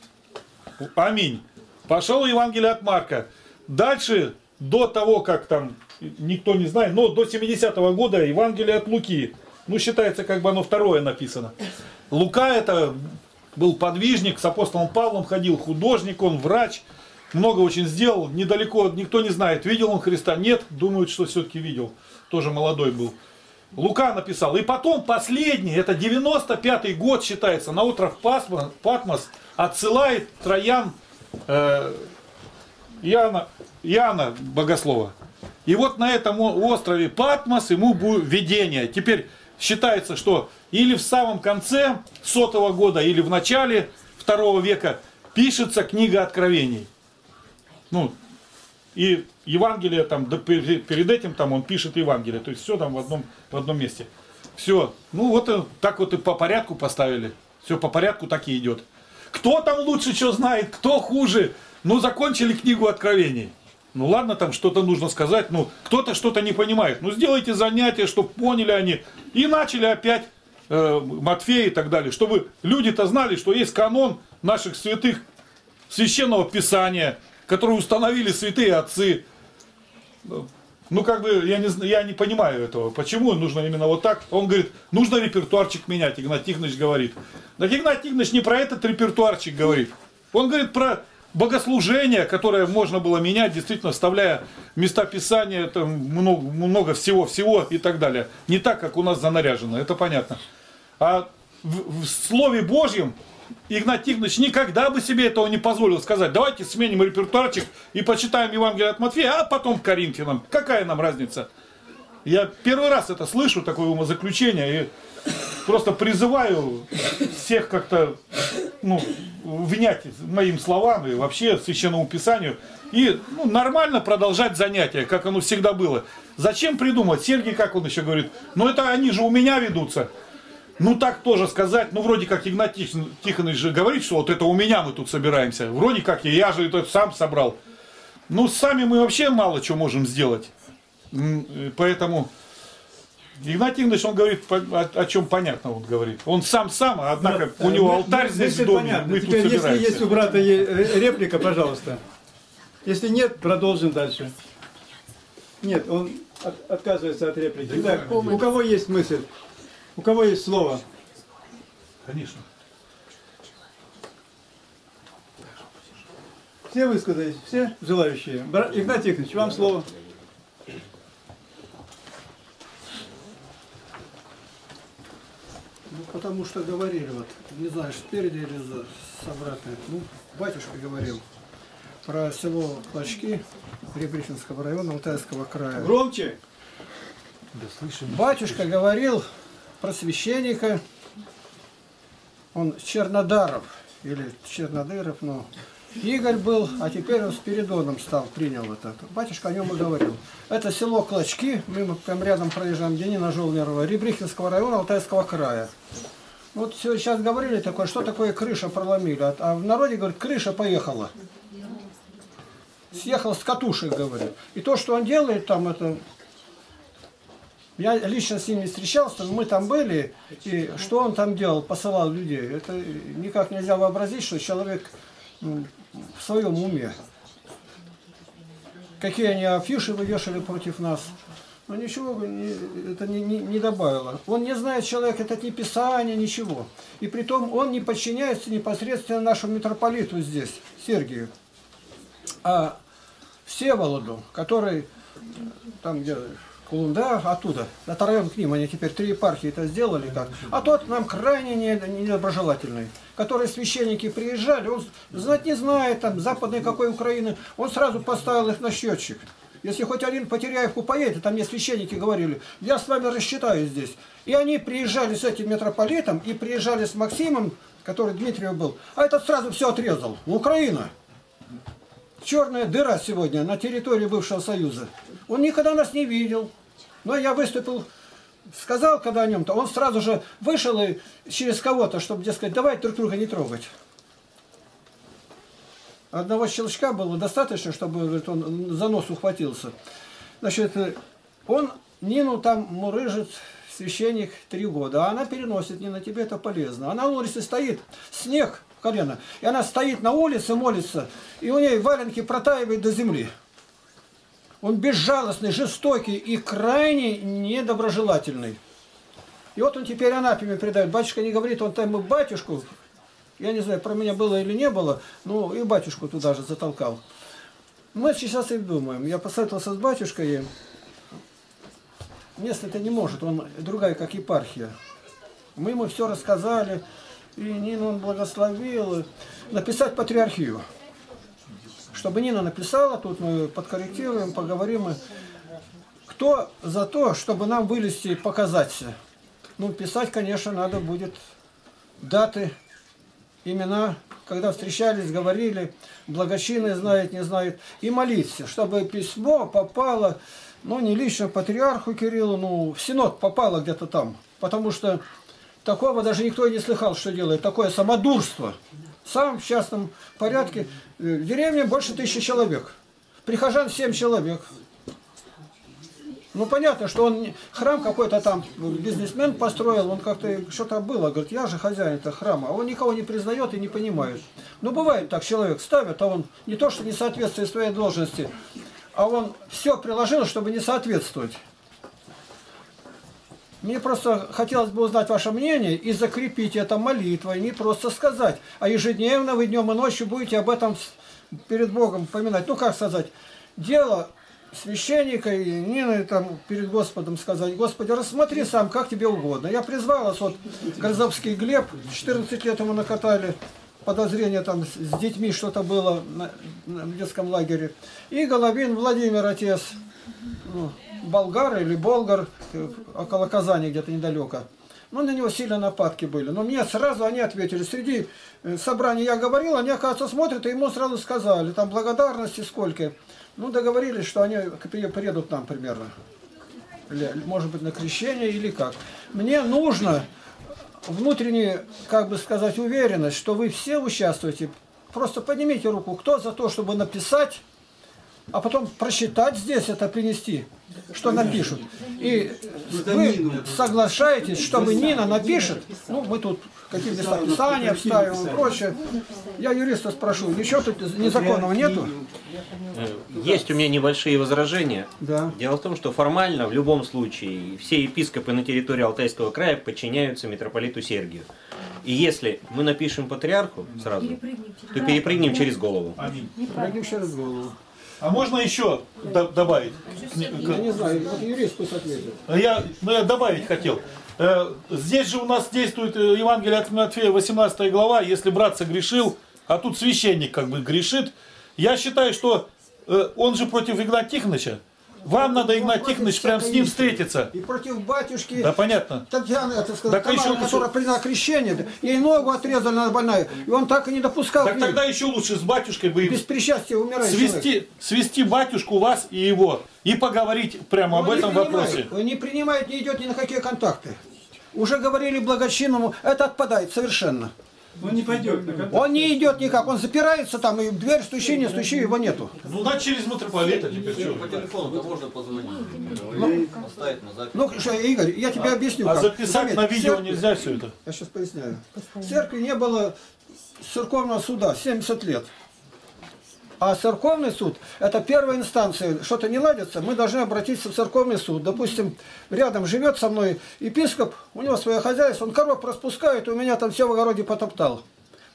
S3: аминь. Пошел Евангелие от Марка. Дальше, до того, как там, никто не знает, но до семидесятого года Евангелие от Луки. Ну, считается, как бы оно второе написано. Лука это... Был подвижник, с апостолом Павлом ходил, художник, он врач, много очень сделал, недалеко, никто не знает, видел он Христа, нет, думают, что все-таки видел, тоже молодой был. Лука написал, и потом последний, это девяносто пятый год считается, на остров Патмос отсылает Троян э, Иоанна, Иоанна Богослова. И вот на этом острове Патмос ему будет видение. Теперь считается, что или в самом конце сотого года, или в начале второго века пишется книга Откровений. Ну, и Евангелие там, да, перед этим там он пишет Евангелие. То есть все там в одном, в одном месте. Все. Ну вот так вот и по порядку поставили. Все по порядку так и идет. Кто там лучше что знает, кто хуже. Ну закончили книгу Откровений. Ну ладно, там что-то нужно сказать, ну кто-то что-то не понимает. Ну сделайте занятия, чтобы поняли они. И начали опять э, Матфея и так далее. Чтобы люди-то знали, что есть канон наших святых священного писания, который установили святые отцы. Ну как бы я не, я не понимаю этого. Почему нужно именно вот так? Он говорит, нужно репертуарчик менять, Игнат Тихонович говорит. Так Игнат Тихонович не про этот репертуарчик говорит. Он говорит про... богослужение, которое можно было менять, действительно вставляя места Писания, там много, много всего-всего и так далее. Не так, как у нас занаряжено, это понятно. А в, в Слове Божьем Игнат Тихонович никогда бы себе этого не позволил сказать. Давайте сменим репертуарчик и почитаем Евангелие от Матфея, а потом к Коринфянам. Какая нам разница? Я первый раз это слышу, такое умозаключение, и просто призываю всех как-то ну, внять моим словам и вообще Священному Писанию и ну, нормально продолжать занятия, как оно всегда было. Зачем придумать? Сергей, как он еще говорит, ну это они же у меня ведутся. Ну так тоже сказать, ну вроде как Игнат Тихонович же говорит, что вот это у меня мы тут собираемся. Вроде как я же это сам собрал. Ну сами мы вообще мало чего можем сделать. Поэтому Игнат Тихонович, он говорит, о, о чем понятно он говорит. Он сам-сам, однако да, у него мы, алтарь мы, здесь в доме, понятно. Мы Теперь, тут собираемся.
S7: Если есть у брата реплика, пожалуйста. Если нет, продолжим дальше. Нет, он от, отказывается от реплики. Так, у кого есть мысль? У кого есть слово?
S3: Конечно.
S7: Все высказались, все желающие. Брат Игнат Тихонович, вам слово.
S10: Ну, потому что говорили, вот, не знаю, спереди или за, с обратной. Ну, батюшка говорил про село Клочки Рябрихинского района Алтайского края.
S7: Громче!
S3: Да слышим.
S10: Батюшка говорил про священника, он Чернодаров, или Чернодыров, но Игорь был, а теперь он Спиридоном стал, принял это. Батюшка о нем и говорил. Это село Клочки, мы прям рядом проезжаем, Денина Жолнерова, Рябрихинского района Алтайского края. Вот сейчас говорили такое, что такое крыша проломили, а в народе говорят, крыша поехала. Съехал с катушек, говорит. И то, что он делает там, это... Я лично с ним не встречался, но мы там были, и что он там делал, посылал людей. Это никак нельзя вообразить, что человек ну, в своем уме. Какие они афиши вывешивали против нас. Но ничего не, это не, не, не добавило. Он не знает человек, это не Писание, ничего. И притом он не подчиняется непосредственно нашему митрополиту здесь, Сергию. А Всеволоду, который там где Кулунда, оттуда, это район к ним, они теперь три епархии это сделали как. А тот нам крайне недоброжелательный, которые священники приезжали, он знать не знает, там, западной какой Украины, он сразу поставил их на счетчик. Если хоть один Потеряевку поедет, там мне священники говорили, я с вами рассчитаюсь здесь. И они приезжали с этим митрополитом, и приезжали с Максимом, который Дмитриев был, а этот сразу все отрезал. Украина. Черная дыра сегодня на территории бывшего Союза. Он никогда нас не видел. Но я выступил, сказал когда о нем-то, он сразу же вышел и через кого-то, чтобы, дескать, давай друг друга не трогать. Одного щелчка было достаточно, чтобы говорит, он за нос ухватился. Значит, он Нину там мурыжит, священник, три года, а она переносит, Нина, тебе это полезно. Она на улице стоит, снег в колено, и она стоит на улице, молится, и у нее валенки протаивают до земли. Он безжалостный, жестокий и крайне недоброжелательный. И вот он теперь анафеме предает. Батюшка не говорит, он там и батюшку, я не знаю, про меня было или не было, но и батюшку туда же затолкал. Мы сейчас и думаем. Я посоветовался с батюшкой, место-то не может, он другая, как епархия. Мы ему все рассказали, и Нину он благословил. Написать патриархию. Чтобы Нина написала, тут мы подкорректируем, поговорим. Кто за то, чтобы нам вылезти и показаться? Ну, писать, конечно, надо будет даты, имена, когда встречались, говорили, благочинные знают, не знают, и молиться, чтобы письмо попало, ну, не лично патриарху Кириллу, ну, в Синод попало где-то там. Потому что такого даже никто и не слыхал, что делает. Такое самодурство. Сам в частном порядке. В деревне больше тысячи человек. Прихожан семь человек. Ну, понятно, что он храм какой-то там бизнесмен построил, он как-то что-то было. Говорит, я же хозяин этого храма. А он никого не признает и не понимает. Ну, бывает так, человек ставит, а он не то, что не соответствует своей должности, а он все приложил, чтобы не соответствовать. Мне просто хотелось бы узнать ваше мнение и закрепить это молитвой, не просто сказать, а ежедневно вы днем и ночью будете об этом перед Богом поминать. Ну, как сказать, дело священника и Нины там перед Господом сказать, Господи, рассмотри сам, как тебе угодно. Я призвал вас, вот, Грозовский Глеб, четырнадцать лет ему накатали, подозрение там с детьми что-то было на, на, в детском лагере. И Головин Владимир, отец, ну, болгар или болгар, около Казани где-то недалеко. Ну, на него сильно нападки были. Но мне сразу они ответили. Среди собраний я говорил, они, оказывается, смотрят, и ему сразу сказали, там благодарности сколько. Ну, договорились, что они приедут нам примерно. Или, может быть, на крещение или как. Мне нужно внутренняя, как бы сказать, уверенность, что вы все участвуете. Просто поднимите руку, кто за то, чтобы написать а потом прочитать здесь это, принести, что напишут. И вы соглашаетесь, чтобы Нина напишет, ну, мы тут какие-то места писания вставим и прочее. Я юриста спрошу, ничего тут незаконного нету?
S11: Есть у меня небольшие возражения.
S10: Да.
S11: Дело в том, что формально, в любом случае, все епископы на территории Алтайского края подчиняются митрополиту Сергию. И если мы напишем патриарху сразу, то перепрыгнем через голову.
S3: Аминь.
S10: Перепрыгнем через голову.
S3: А можно еще добавить?
S10: Я не знаю, вот юрист пусть ответит.
S3: Я, ну, я добавить хотел. Здесь же у нас действует Евангелие от Матфея, восемнадцатая глава, если брат согрешил, а тут священник как бы грешит. Я считаю, что он же против Игната Тихоновича. Вам надо, Игнат Тихонович, прям с ним встретиться.
S10: И против батюшки.
S3: Да, понятно.
S10: Татьяна, это сказать,
S3: Так
S10: Тамара,
S3: еще
S10: которая
S3: лучше.
S10: приняла крещение, ей ногу отрезали, она больная. И он так и не допускал.
S3: Так
S10: к ней.
S3: тогда еще лучше с батюшкой бы
S10: Без причастия умирает
S3: свести,
S10: человек.
S3: свести батюшку вас и его и поговорить прямо об
S10: Он
S3: этом
S10: не принимает,
S3: вопросе.
S10: Он не принимает, не идет ни на какие контакты. Уже говорили благочинному, это отпадает совершенно.
S3: Он не пойдет на контакт.
S10: Он не идет никак, он запирается там, и в дверь стучи, не стучи, его нету.
S3: Ну, да, через митрополита теперь что?
S2: По телефону-то можно позвонить. Поставить на запись.
S10: Ну, что, Игорь, я тебе объясню.
S3: А
S10: как.
S3: записать
S10: Заметь,
S3: на видео
S10: церкви-
S3: нельзя все это?
S10: Я сейчас поясняю. В церкви не было церковного суда семьдесят лет. А церковный суд – это первая инстанция. Что-то не ладится, мы должны обратиться в церковный суд. Допустим, рядом живет со мной епископ, у него свое хозяйство, он коров распускает, у меня там все в огороде потоптал.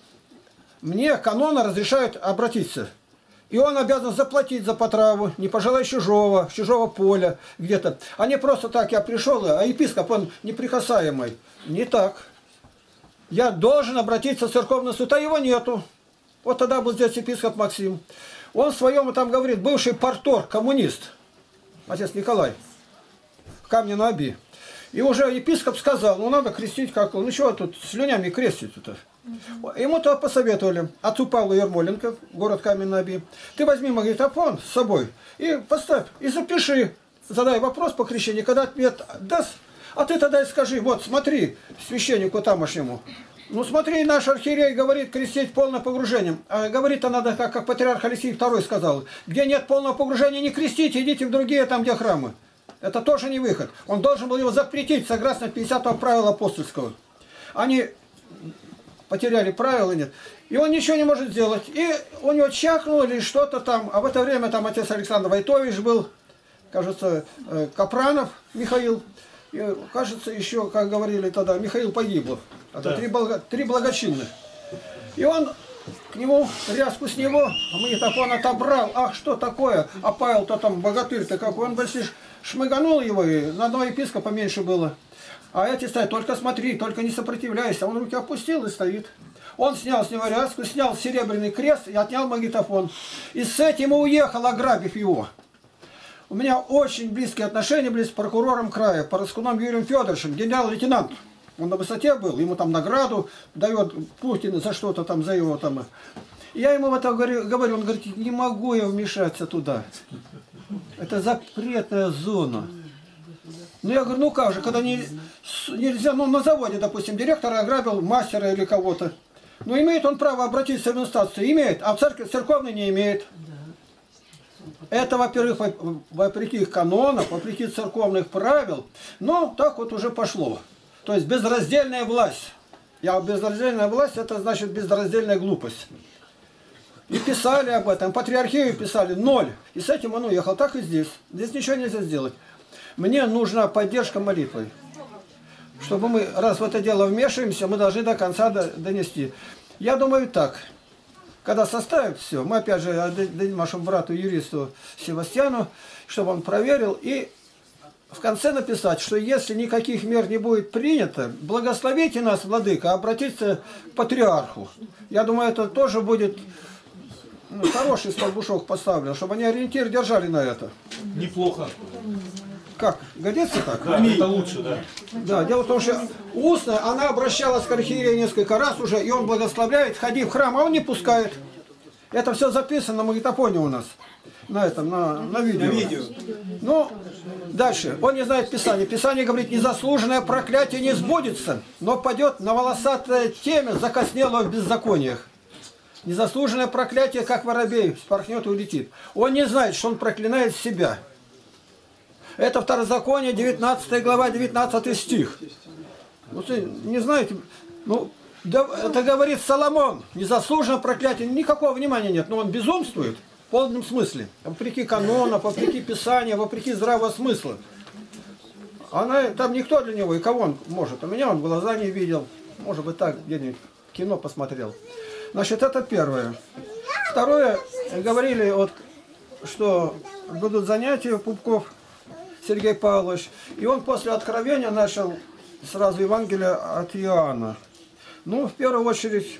S10: Мне каноны разрешают обратиться. И он обязан заплатить за потраву, не пожелай чужого, чужого поля где-то. А не просто так, я пришел, а епископ, он неприкасаемый. Не так. Я должен обратиться в церковный суд, а его нету. Вот тогда был здесь епископ Максим. Он в своем там говорит, бывший парторг, коммунист, отец Николай, в Камне-на-Оби. И уже епископ сказал, ну надо крестить как он. Ну что тут слюнями крестить-то? Ему-то посоветовали, отцу Павлу Ермоленко, город Камень-на-Оби. Ты возьми магнитофон с собой и поставь, и запиши. Задай вопрос по крещению, когда ответ даст, а ты тогда и скажи, вот смотри, священнику тамошнему. Ну смотри, наш архиерей говорит крестить полным погружением. А говорит-то надо, как, как патриарх Алексей второй сказал. Где нет полного погружения, не крестите, идите в другие, там где храмы. Это тоже не выход. Он должен был его запретить, согласно пятидесятого правила апостольского. Они потеряли правила, нет. И он ничего не может сделать. И у него чахнуло или что-то там. А в это время там отец Александр Войтович был, кажется, Капранов Михаил. И, кажется, еще, как говорили тогда, Михаил Погиблов. Это да. три, благо, три благочинных. И он к нему, ряску с него, магнитофон отобрал. Ах, что такое? А Павел-то там богатырь-то какой. Он больше шмыганул его, и на одного епископа меньше было. А эти стоят, только смотри, только не сопротивляйся. Он руки опустил и стоит. Он снял с него ряску, снял серебряный крест и отнял магнитофон. И с этим и уехал, ограбив его. У меня очень близкие отношения были с прокурором края, Параскуном Юрием Федоровичем, генерал-лейтенант. Он на высоте был, ему там награду дает Путин за что-то там, за его там. Я ему это говорю, говорю, он говорит, не могу я вмешаться туда. Это запретная зона. Ну я говорю, ну как же, когда не, нельзя, ну на заводе, допустим, директора ограбил мастера или кого-то. Ну имеет он право обратиться в инстанцию? Имеет, а в церкви, церковный не имеет. Это, во-первых, вопреки их канонам, вопреки церковных правил, но так вот уже пошло. То есть безраздельная власть. Я безраздельная власть, это значит безраздельная глупость. И писали об этом, патриархию писали, ноль. И с этим он уехал, так и здесь. Здесь ничего нельзя сделать. Мне нужна поддержка молитвой. Чтобы мы, раз в это дело вмешиваемся, мы должны до конца донести. Я думаю так. Когда составят все, мы опять же дадим нашему брату юристу Севастьяну, чтобы он проверил, и в конце написать, что если никаких мер не будет принято, благословите нас, владыка, обратиться к патриарху. Я думаю, это тоже будет ну, хороший столбушок поставлен, чтобы они ориентир держали на это.
S3: Неплохо.
S10: Как? Годится так?
S3: Да, это лучше, да.
S10: Да, дело в том, что устно она обращалась к архиерею несколько раз уже, и он благословляет, ходи в храм, а он не пускает. Это все записано на магнитофоне у нас, на этом, на, на видео. На видео. Ну, дальше. Он не знает Писания. Писание говорит, незаслуженное проклятие не сбудется, но падет на волосатое темя, закоснело в беззакониях. Незаслуженное проклятие, как воробей, спорхнет и улетит. Он не знает, что он проклинает себя. Это Второзаконие, девятнадцатая глава, девятнадцатый стих. Вот, не знаете, ну, да, это говорит Соломон. Незаслуженное проклятие, никакого внимания нет, но он безумствует в полном смысле. Вопреки канонов, вопреки Писания, вопреки здравого смысла. Она, там никто для него, и кого он может. У меня он глаза не видел. Может быть, так где-нибудь кино посмотрел. Значит, это первое. Второе, говорили, вот, что будут занятия Пупков Сергей Павлович. И он после откровения начал сразу Евангелие от Иоанна. Ну, в первую очередь,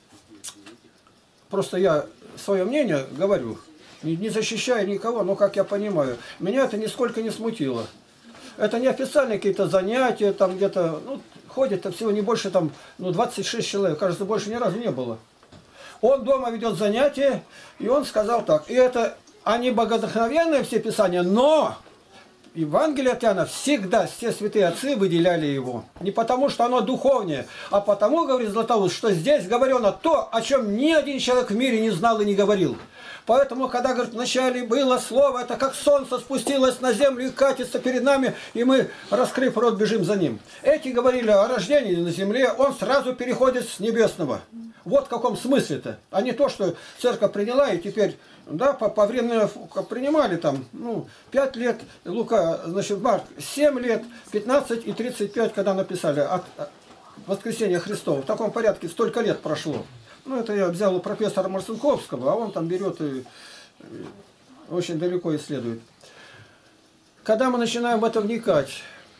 S10: просто я свое мнение говорю, не защищая никого, но как я понимаю, меня это нисколько не смутило. Это не официальные какие-то занятия, там где-то, ну, ходит всего не больше, там, ну, двадцать шесть человек, кажется, больше ни разу не было. Он дома ведет занятия, и он сказал так, и это, они богодухновенные все писания, но Евангелие от Иоанна всегда все святые отцы выделяли его. Не потому, что оно духовнее, а потому, говорит Златоуст, что здесь говорено то, о чем ни один человек в мире не знал и не говорил. Поэтому, когда, говорит, вначале было слово, это как солнце спустилось на землю и катится перед нами, и мы, раскрыв рот, бежим за ним. Эти говорили о рождении на земле, он сразу переходит с небесного. Вот в каком смысле-то. А не то, что церковь приняла, и теперь, да, по, по времени принимали там, ну, пять лет, Лука, значит, Марк, семь лет, пятнадцать и тридцать пять, когда написали от, от воскресения Христова. В таком порядке столько лет прошло. Ну, это я взял у профессора Марцинковского, а он там берет и, и очень далеко исследует. Когда мы начинаем в это вникать,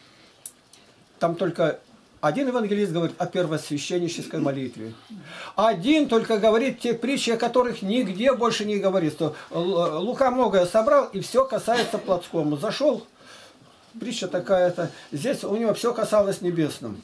S10: там только один евангелист говорит о первосвященнической молитве. Один только говорит те притчи, о которых нигде больше не говорит. Что Лука многое собрал, и все касается плотскому. Зашел, притча такая-то, здесь у него все касалось небесным.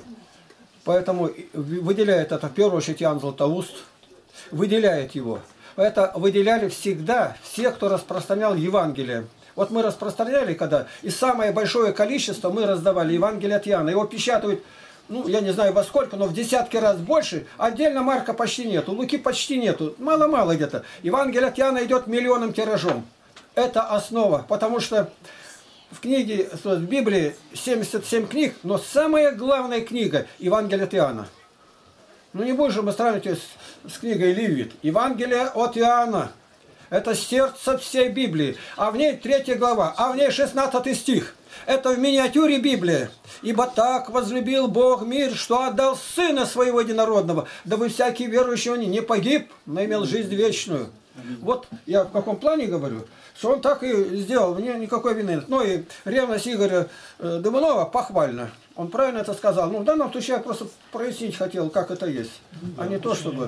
S10: Поэтому выделяет это, в первую очередь, Иоанн Златоуст, выделяет его. Это выделяли всегда все, кто распространял Евангелие. Вот мы распространяли, когда, и самое большое количество мы раздавали Евангелие от Иоанна. Его печатают, ну, я не знаю во сколько, но в десятки раз больше. Отдельно Марка почти нету, Луки почти нету, мало-мало где-то. Евангелие от Иоанна идет миллионным тиражом. Это основа, потому что в книге, в Библии семьдесят семь книг, но самая главная книга – Евангелие от Иоанна. Ну не будем же мы сравнивать ее с, с книгой Левит. Евангелие от Иоанна – это сердце всей Библии. А в ней третья глава, а в ней шестнадцатый стих. Это в миниатюре Библия. «Ибо так возлюбил Бог мир, что отдал Сына Своего Единородного, дабы всякий верующий в Него не погиб, но имел жизнь вечную». Вот я в каком плане говорю, что он так и сделал, мне никакой вины нет. Ну и ревность Игоря Дымунова похвально. Он правильно это сказал. Ну в данном случае я просто прояснить хотел, как это есть. Да, а не то, чтобы...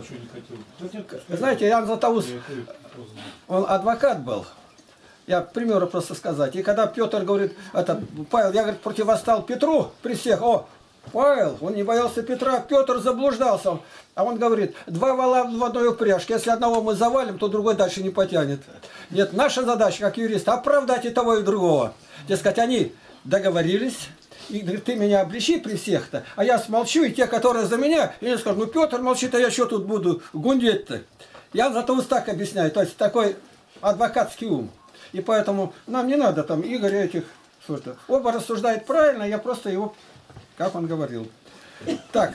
S10: Знаете, Иоанн Златоуст, он адвокат был. Я к примеру просто сказать. И когда Петр говорит, это, Павел, я, говорит, противостал Петру при всех. О, Павел, он не боялся Петра, Петр заблуждался. А он говорит, два вола в одной упряжке. Если одного мы завалим, то другой дальше не потянет. Нет, наша задача, как юриста, оправдать и того, и другого. Дескать, они договорились. И говорит, ты меня обличи при всех-то, а я смолчу, и те, которые за меня, и я скажу, ну Петр молчит, а я что тут буду гундеть-то? Я зато вот так объясняю, то есть такой адвокатский ум. И поэтому нам не надо там Игоря этих, что-то. Оба рассуждают правильно, я просто его, как он говорил. Так,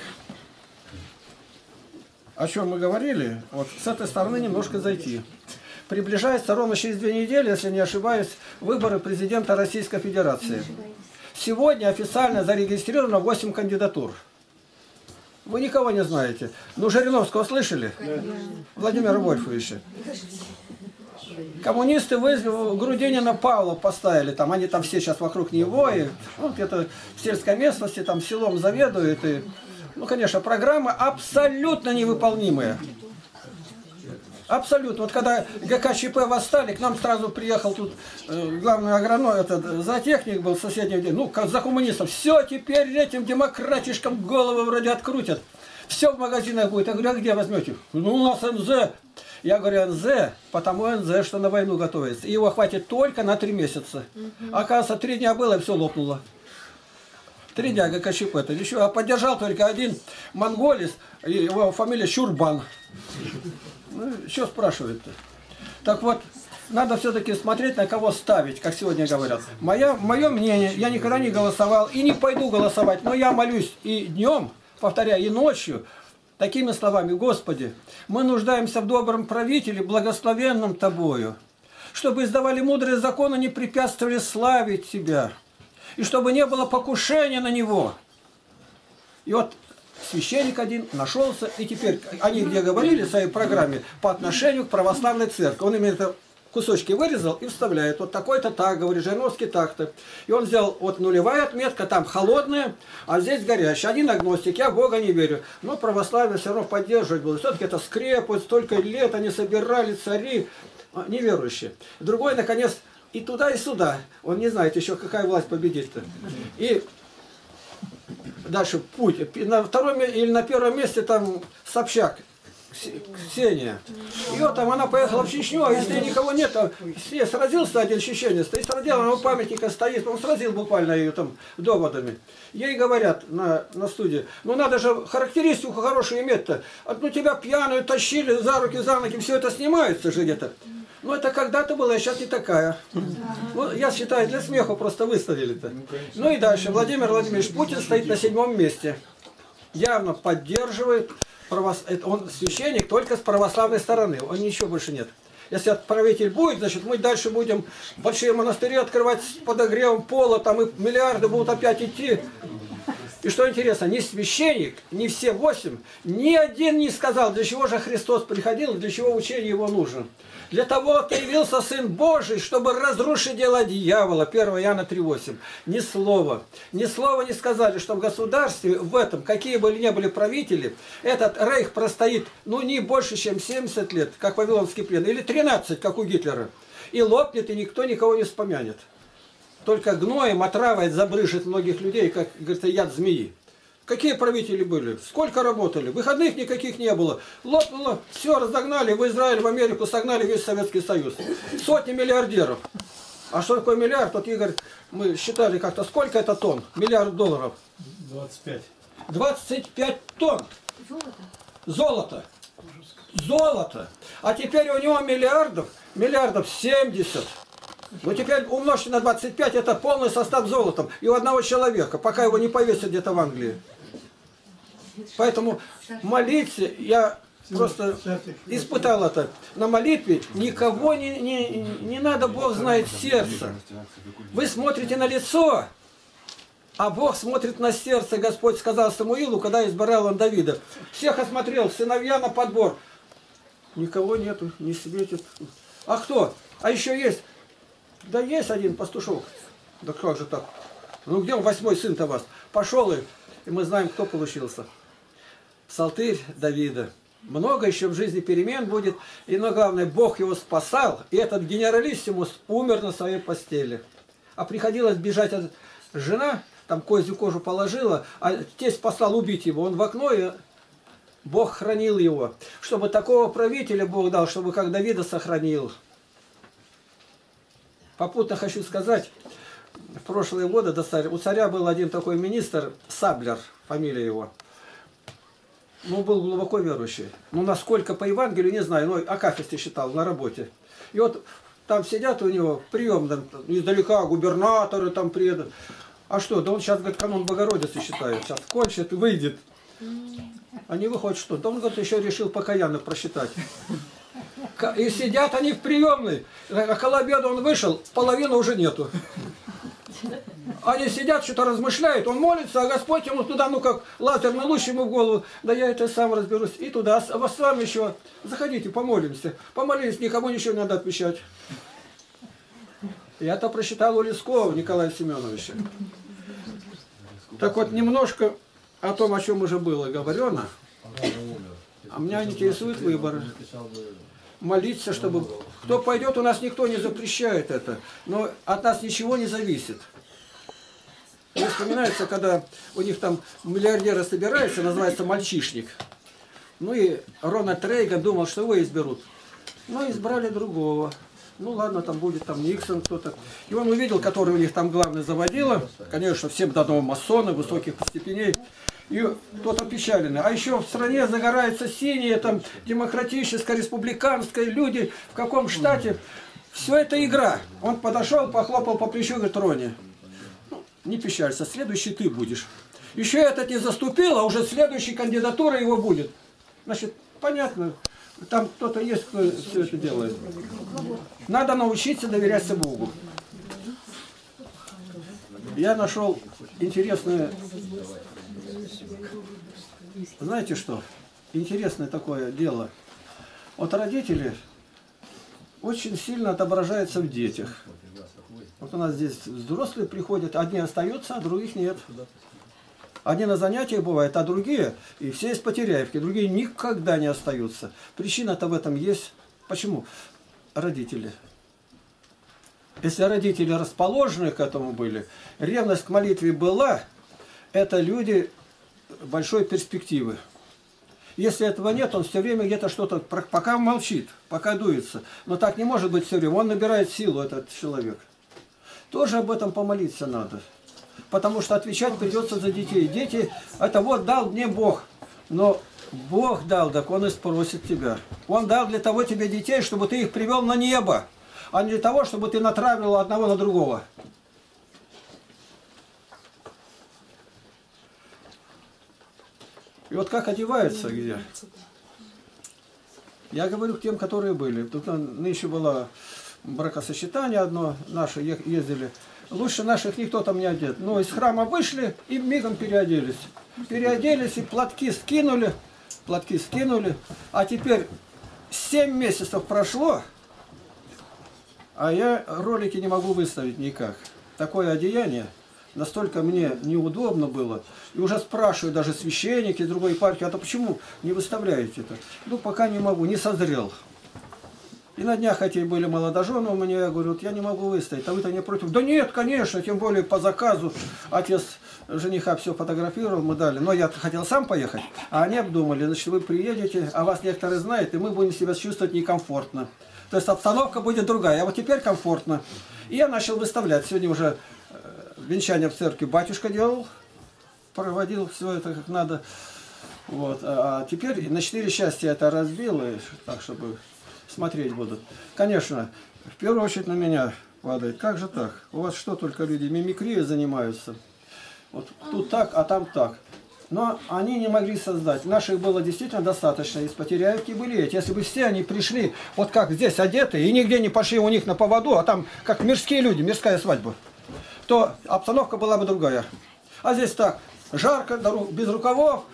S10: о чем мы говорили, вот с этой стороны немножко зайти. Приближается ровно через две недели, если не ошибаюсь, выборы президента Российской Федерации. Сегодня официально зарегистрировано восемь кандидатур. Вы никого не знаете. Ну, Жириновского слышали? Владимира Вольфовича. Коммунисты вызвали Грудинина, Павла поставили. Там, они там все сейчас вокруг него. И, ну, где-то в сельской местности, там селом заведуют. И, ну, конечно, программа абсолютно невыполнимая. Абсолютно. Вот когда ГКЧП восстали, к нам сразу приехал тут э, главный агроном, этот зоотехник был в соседнем день. Ну, за коммунистов. Все, теперь этим демократишкам головы вроде открутят. Все в магазинах будет. Я говорю, а где возьмете? Ну, у нас эн зэ. Я говорю, эн зэ, потому эн зэ, что на войну готовится. И его хватит только на три месяца. Оказывается, три дня было, и все лопнуло. Три дня ГКЧП-то. Еще, а поддержал только один монголец, его фамилия Чурбан. Ну, что спрашивает-то? Так вот, надо все-таки смотреть, на кого ставить, как сегодня говорят. Моя, мое мнение, я никогда не голосовал и не пойду голосовать, но я молюсь и днем, повторяю, и ночью, такими словами: Господи, мы нуждаемся в добром правителе, благословенном Тобою, чтобы издавали мудрые законы, не препятствовали славить Тебя, и чтобы не было покушения на него. И вот священник один нашелся, и теперь они где говорили в своей программе по отношению к православной церкви. Он именно кусочки вырезал и вставляет. Вот такой-то так, говорит, Жириновский так-то. И он взял вот нулевая отметка, там холодная, а здесь горячая. Один агностик, я в Бога не верю. Но православие все равно поддерживать было. Все-таки это скрепы, столько лет они собирали, цари неверующие. Другой, наконец, и туда, и сюда. Он не знает еще, какая власть победит-то. И дальше путь. На втором или на первом месте там Собчак, Ксения. И вот там она поехала в Чечню, а если никого нет, то сразился один чеченец, и сразил, она у памятника стоит, он сразил буквально ее там доводами. Ей говорят на, на студии: ну надо же характеристику хорошую иметь-то. Ну тебя пьяную тащили за руки, за ноги, все это снимается же где-то. Ну это когда-то было, а сейчас не такая. Ну, я считаю, для смеха просто выставили-то. Ну и дальше. Владимир Владимирович Путин стоит на седьмом месте. Явно поддерживает. Правос... Он священник только с православной стороны. Он ничего больше нет. Если правитель будет, значит мы дальше будем большие монастыри открывать с подогревом пола, там и миллиарды будут опять идти. И что интересно, ни священник, ни все восемь, ни один не сказал, для чего же Христос приходил, для чего учение его нужно. Для того появился Сын Божий, чтобы разрушить дело дьявола. первое Иоанна три восемь. Ни слова. Ни слова не сказали, что в государстве, в этом, какие бы ни были правители, этот рейх простоит, ну, не больше, чем семьдесят лет, как Вавилонский плен, или тринадцать, как у Гитлера. И лопнет, и никто никого не вспомянет. Только гноем, отравой забрыжет многих людей, как, говорится, яд змеи. Какие правители были? Сколько работали? Выходных никаких не было. Лопнуло, все разогнали, в Израиль, в Америку согнали весь Советский Союз. Сотни миллиардеров. А что такое миллиард? Вот, Игорь, мы считали как-то, сколько это тонн? Миллиард долларов.
S3: двадцать пять.
S10: двадцать пять тонн. Золото. Золото. А теперь у него миллиардов, миллиардов семьдесят. Ну теперь умножьте на двадцать пять, это полный состав золотом. И у одного человека, пока его не повесят где-то в Англии. Поэтому молиться, я просто испытал это. На молитве никого не, не, не надо, Бог знает сердце. Вы смотрите на лицо, а Бог смотрит на сердце. Господь сказал Самуилу, когда избирал он Давида. Всех осмотрел, сыновья на подбор. Никого нету, не светит. А кто? А еще есть. Да есть один пастушок. Да как же так? Ну где он, восьмой сын-то вас? Пошел и, и мы знаем, кто получился. Псалтырь Давида. Много еще в жизни перемен будет. И, но главное, Бог его спасал. И этот генералиссимус умер на своей постели. А приходилось бежать от... Жена там козью кожу положила, а тесть послал убить его. Он в окно, и Бог хранил его. Чтобы такого правителя Бог дал, чтобы как Давида сохранил. Попутно хочу сказать, в прошлые годы до царя, у царя был один такой министр, Саблер, фамилия его. Ну, был глубоко верующий. Ну, насколько по Евангелию, не знаю, но акафисты считал на работе. И вот там сидят у него приемно, издалека губернаторы там приедут. А что, да он сейчас, говорит, канон Богородицы считает, сейчас кончит и выйдет. Они выходят, что? Да он, говорит, еще решил покаянно просчитать. И сидят они в приемной. Около обеда он вышел, половины уже нету. Они сидят, что-то размышляют, он молится, а Господь ему туда, ну как лазерный луч ему в голову. Да я это сам разберусь. И туда, а вас с вами еще, заходите, помолимся. Помолились, никому ничего не надо отвечать. Я-то прочитал у Лескова Николая Семеновича. Так вот, немножко о том, о чем уже было говорено. А меня интересуют выборы. Молиться, чтобы... Кто пойдет, у нас никто не запрещает это. Но от нас ничего не зависит. Мне вспоминается, когда у них там миллиардеры собираются, называется мальчишник. Ну и Рональд Рейган думал, что его изберут. Но избрали другого. Ну ладно, там будет там Никсон кто-то. И он увидел, который у них там главный заводила. Конечно, всем дано масоны, высоких степеней. и кто-то печаленный. А еще в стране загорается синее, там, демократическое, республиканское, люди в каком штате. Все это игра. Он подошел, похлопал по плечу и говорит: Рони, ну, не печалься, следующий ты будешь. Еще этот не заступил, а уже следующая кандидатура его будет. Значит, понятно, там кто-то есть, кто все это делает. Надо научиться доверяться Богу. Я нашел интересное, знаете что, интересное такое дело. Вот родители очень сильно отображаются в детях. Вот у нас здесь взрослые приходят, одни остаются, а других нет. Одни на занятиях бывают, а другие, и все из Потеряевки, другие никогда не остаются. Причина-то в этом есть. Почему? Родители. Если родители расположены к этому были, ревность к молитве была, это люди большой перспективы. Если этого нет, он все время где-то что-то, пока молчит, пока дуется. Но так не может быть все время, он набирает силу, этот человек. Тоже об этом помолиться надо. Потому что отвечать придется за детей. Дети, это вот дал мне Бог. Но Бог дал, так Он и спросит тебя. Он дал для того тебе детей, чтобы ты их привел на небо. А не для того, чтобы ты натравливал одного на другого. И вот как одеваются где? Я говорю к тем, которые были. Тут нынче было бракосочетание одно, наши ездили. Лучше наших никто там не одет. Но из храма вышли и мигом переоделись. Переоделись и платки скинули. Платки скинули. А теперь семь месяцев прошло, а я ролики не могу выставить никак. Такое одеяние настолько мне неудобно было. И уже спрашивают даже священники из другой епархии: а то почему не выставляете это? Ну, пока не могу, не созрел. И на днях эти были молодожены у меня, я говорю: вот я не могу выставить, а вы-то не против? Да нет, конечно, тем более по заказу. Отец жениха все фотографировал, мы дали. Но я хотел сам поехать, а они обдумали: значит, вы приедете, а вас некоторые знают, и мы будем себя чувствовать некомфортно. То есть обстановка будет другая, а вот теперь комфортно. И я начал выставлять. Сегодня уже венчание в церкви батюшка делал, проводил все это как надо. Вот. А теперь на четыре части это разбил, и так, чтобы смотреть будут. Конечно, в первую очередь на меня падает. Как же так? У вас что, только люди мимикрией занимаются? Вот тут так, а там так. Но они не могли создать. Наших было действительно достаточно. Из Потеряевки были эти. Если бы все они пришли, вот как здесь одеты, и нигде не пошли у них на поводу, а там как мирские люди, мирская свадьба, то обстановка была бы другая. А здесь так, жарко, без рукавов.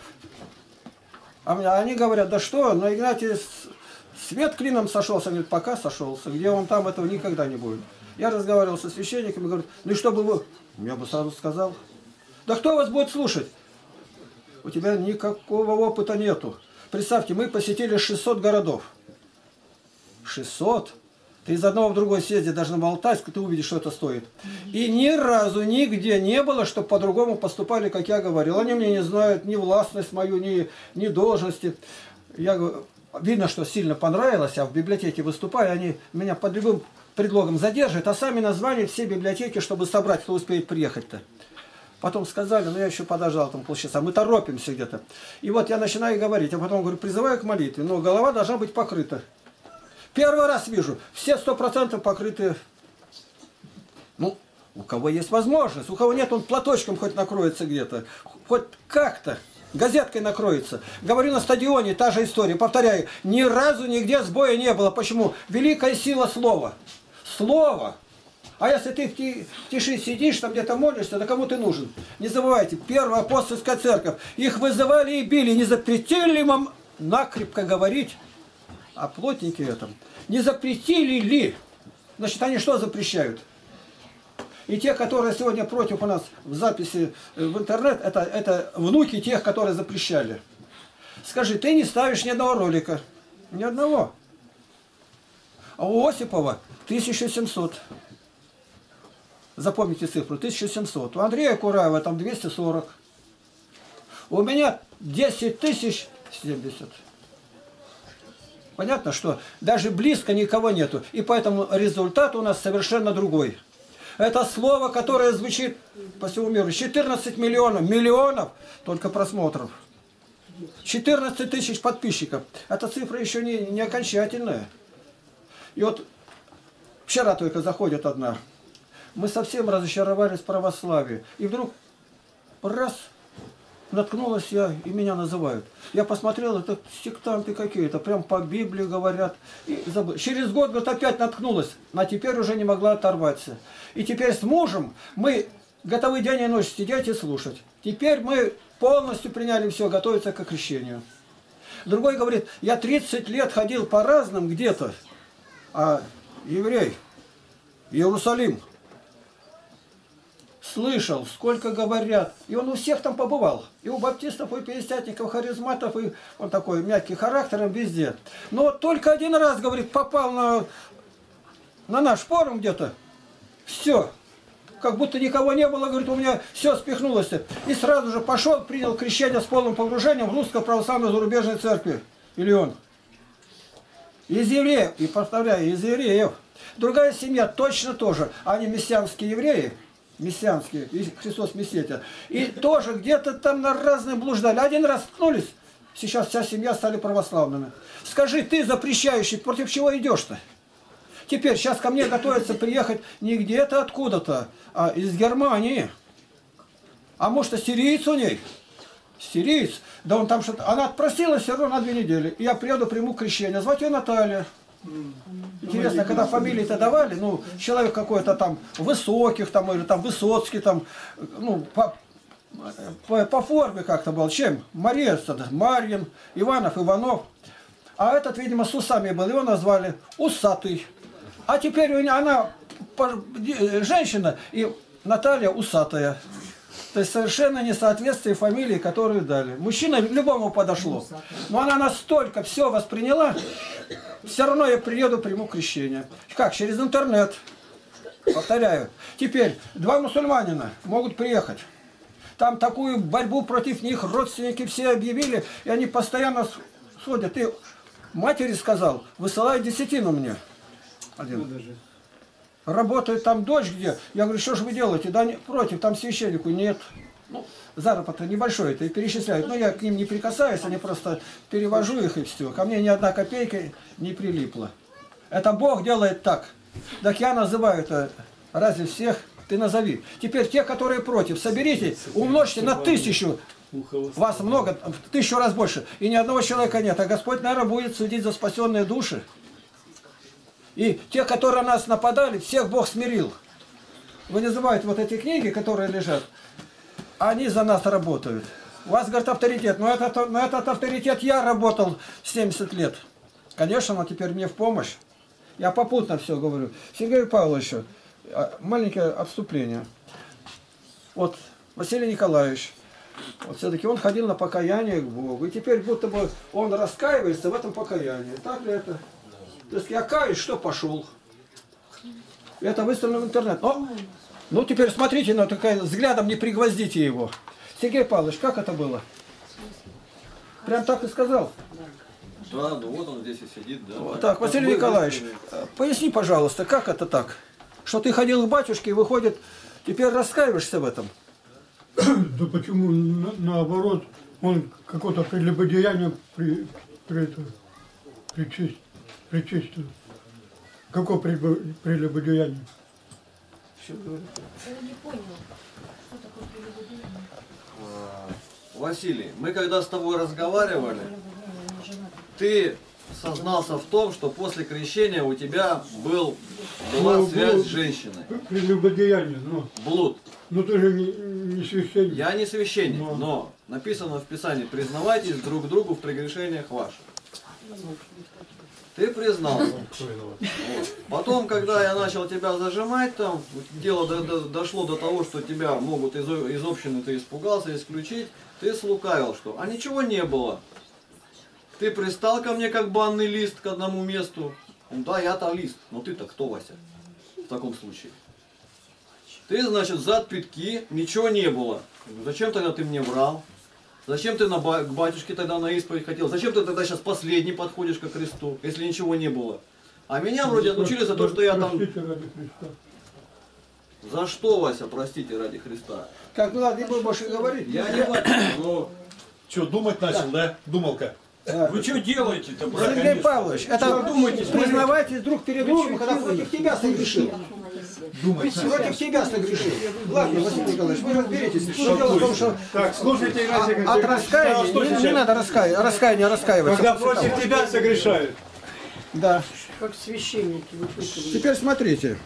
S10: А они говорят: да что, на Игнатии свет клином сошелся. Говорит: пока сошелся. Где он там, этого никогда не будет. Я разговаривал со священниками, говорю: ну и что бы вы? Я бы сразу сказал: да кто вас будет слушать? У тебя никакого опыта нету. Представьте, мы посетили шестьсот городов. шестьсот? Ты из одного в другой съездить, даже на Алтайск, ты увидишь, что это стоит. И ни разу нигде не было, чтобы по-другому поступали, как я говорил. Они мне не знают ни властность мою, ни, ни должности. Я говорю, видно, что сильно понравилось, а в библиотеке выступаю, они меня под любым предлогом задерживают, а сами назвали все библиотеки, чтобы собрать, кто успеет приехать-то. Потом сказали, но я еще подождал там полчаса, мы торопимся где-то. И вот я начинаю говорить, а потом говорю: призываю к молитве, но голова должна быть покрыта. Первый раз вижу, все сто процентов покрыты. Ну, у кого есть возможность, у кого нет, он платочком хоть накроется где-то, хоть как-то, газеткой накроется. Говорю, на стадионе та же история, повторяю, ни разу нигде сбоя не было. Почему? Великая сила слова. Слово. А если ты в тиши сидишь, там где-то молишься, то кому ты нужен? Не забывайте, первая апостольская церковь, их вызывали и били, не запретили вам накрепко говорить о плотнике этом. Не запретили ли? Значит, они что запрещают? И те, которые сегодня против у нас в записи в интернет, это, это внуки тех, которые запрещали. Скажи, ты не ставишь ни одного ролика? Ни одного. А у Осипова тысяча семьсот. Запомните цифру, тысяча семьсот. У Андрея Кураева там двести сорок. У меня десять тысяч семьдесят. Понятно, что даже близко никого нету. И поэтому результат у нас совершенно другой. Это слово, которое звучит по всему миру. четырнадцать миллионов, миллионов только просмотров. четырнадцать тысяч подписчиков. Эта цифра еще не, не окончательная. И вот вчера только заходит одна. Мы совсем разочаровались в православии. И вдруг раз наткнулась я, и меня называют. Я посмотрел, это сектанты какие-то, прям по Библии говорят. И забыл. Через год, говорит, опять наткнулась, а теперь уже не могла оторваться. И теперь с мужем мы готовы день и ночь сидеть и слушать. Теперь мы полностью приняли все, готовиться к крещению. Другой говорит, я тридцать лет ходил по разным где-то, а еврей, Иерусалим, слышал, сколько говорят. И он у всех там побывал. И у баптистов, и у пятидесятников, харизматов, и он такой мягкий характером везде. Но вот только один раз, говорит, попал на, на наш форум где-то. Все. Как будто никого не было, говорит, у меня все спихнулось. И сразу же пошел, принял крещение с полным погружением в русской православной зарубежной церкви. Или он. Из евреев, и повторяю, из евреев. Другая семья точно тоже. Они мессианские евреи. Мессианские, и Христос Мессия. И тоже где-то там на разные блуждали. Один раз ткнулись, сейчас вся семья стали православными. Скажи, ты запрещающий, против чего идешь-то? Теперь, сейчас ко мне готовится приехать не где-то откуда-то, а из Германии. А может, а сириец у ней? Сириец. Да он там что-то... Она отпросилась все равно на две недели. И я приеду, приму крещение. Звать ее Наталья. Интересно, когда фамилии-то давали, ну, человек какой-то там высоких, там, или там Высоцкий, там, ну, по, по, по форме как-то был. Чем? Мария, Марьин, Иванов, Иванов. А этот, видимо, с усами был, его назвали Усатый. А теперь она женщина, и Наталья Усатая. То есть совершенно несоответствие фамилии, которую дали. Мужчина любому подошло. Но она настолько все восприняла, все равно я приеду, приму крещение. Как? Через интернет. Повторяю. Теперь два мусульманина могут приехать. Там такую борьбу против них родственники все объявили, и они постоянно сходят. И матери сказал, высылай десятину мне. Один. Работает там дочь где? Я говорю, что же вы делаете? Да не, против, там священнику нет. Ну, заработок небольшой, это и перечисляют. Но я к ним не прикасаюсь, они просто перевожу их и все. Ко мне ни одна копейка не прилипла. Это Бог делает так. Так я называю это, разве всех? Ты назови. Теперь те, которые против, соберите, умножьте на тысячу. Вас много, в тысячу раз больше. И ни одного человека нет. А Господь, наверное, будет судить за спасенные души. И те, которые на нас нападали, всех Бог смирил. Вы не забывайте, вот эти книги, которые лежат, они за нас работают. У вас, говорит, авторитет. Но этот, но этот авторитет я работал семьдесят лет. Конечно, он теперь мне в помощь. Я попутно все говорю. Сергею Павловичу, маленькое отступление. Вот Василий Николаевич, вот все-таки он ходил на покаяние к Богу. И теперь будто бы он раскаивается в этом покаянии. Так ли это? То есть я каюсь, что пошел. Это выставлено в интернет. Но, ну теперь смотрите, но такая, взглядом не пригвоздите его. Сергей Павлович, как это было? Прям так и сказал.
S2: Да, ну вот он здесь и сидит, да.
S10: Вот так, Василий Николаевич, поясни, пожалуйста, как это так? Что ты ходил к батюшке и выходит, теперь раскаиваешься в этом?
S12: Да почему на, наоборот, он какое-то прелюбодеяние при, при, при, причесть. Причистую. Какое прелюбодеяние?
S5: Я не понял, что такое прелюбодеяние.
S2: Василий, мы когда с тобой разговаривали, ты сознался в том, что после крещения у тебя был, была
S12: ну,
S2: связь
S12: блуд,
S2: с женщиной.
S12: Прелюбодеяние, но...
S2: Блуд.
S12: Ну ты же не, не священник.
S2: Я не священник, но...
S12: но
S2: написано в Писании, признавайтесь друг другу в прегрешениях ваших. Ты признался. Вот. Потом, когда я начал тебя зажимать, там дело до, до, дошло до того, что тебя могут из, из общины, ты испугался исключить, ты слукавил, что? А ничего не было. Ты пристал ко мне как банный лист к одному месту. Ну, да, я-то лист, но ты-то кто, Вася? В таком случае. Ты, значит, зад пятки, ничего не было. Зачем тогда ты мне врал? Зачем ты на, к батюшке тогда на исповедь хотел? Зачем ты тогда сейчас последний подходишь ко кресту, если ничего не было? А меня вроде отучили за то, что я там... За что, Вася, простите ради Христа?
S10: Так, ну ладно, не буду больше говорить.
S2: Я не Вася, но...
S3: Что, думать начал, да? Думалка.
S2: Вы что делаете-то, брат?
S10: Сергей Павлович, это
S2: думаете,
S10: признавайтесь друг перед другом, когда против тебя согрешил. Против тебя согрешил. Ладно, Василий Николаевич, вы разберитесь. Что дело в том, что
S12: Так, слушайте, Игнатий
S10: а- от раскаяния, не, не надо раскаиваться, раскаяние раскаиваться.
S12: Когда против тебя согрешают.
S10: Да.
S8: Как священники выпытывают.
S10: Теперь смотрите.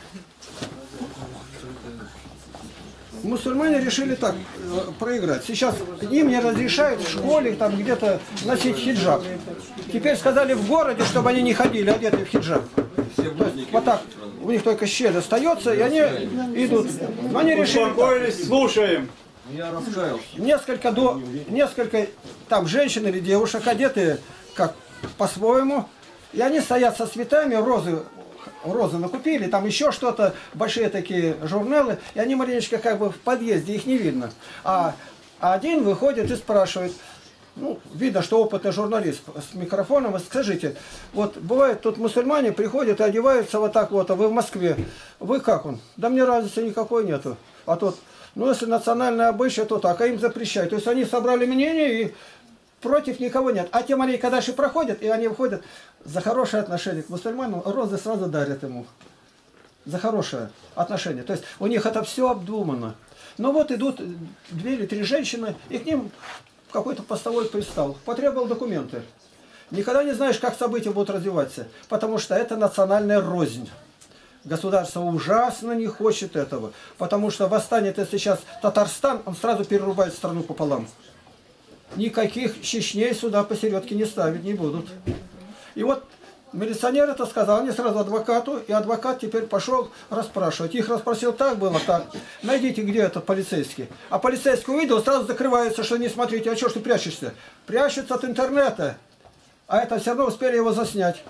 S10: Мусульмане решили так э, проиграть. Сейчас им не разрешают в школе там где-то носить хиджаб. Теперь сказали в городе, чтобы они не ходили одетые в хиджаб. То есть, вот так. У них только щель остается, и они идут. Но они решили.
S12: Успокоились, слушаем.
S2: Я раскаялся.
S10: Несколько до, несколько там женщин или девушек одетые как по-своему, и они стоят со цветами, розы, розы накупили, там еще что-то, большие такие журналы, и они маленечко как бы в подъезде, их не видно. А один выходит и спрашивает, ну, видно, что опытный журналист с микрофоном, скажите, вот бывает тут мусульмане приходят и одеваются вот так вот, а вы в Москве, вы как он? Да мне разницы никакой нету. А тут, ну, если национальное обычай, то так, а им запрещают. То есть они собрали мнение и против никого нет. А те маленько дальше проходят, и они выходят за хорошее отношение к мусульманам, розы сразу дарят ему. За хорошее отношение. То есть у них это все обдумано. Но вот идут две или три женщины, и к ним какой-то постовой пристал, потребовал документы. Никогда не знаешь, как события будут развиваться, потому что это национальная рознь. Государство ужасно не хочет этого, потому что восстанет, если сейчас Татарстан, он сразу перерубает страну пополам. Никаких Чечней сюда посередке не ставить не будут. И вот милиционер это сказал, они сразу адвокату, и адвокат теперь пошел расспрашивать. Их расспросил, так было, так. Найдите, где этот полицейский. А полицейский увидел, сразу закрывается, что не смотрите, а что ж ты прячешься? Прячется от интернета. А это все равно успели его заснять.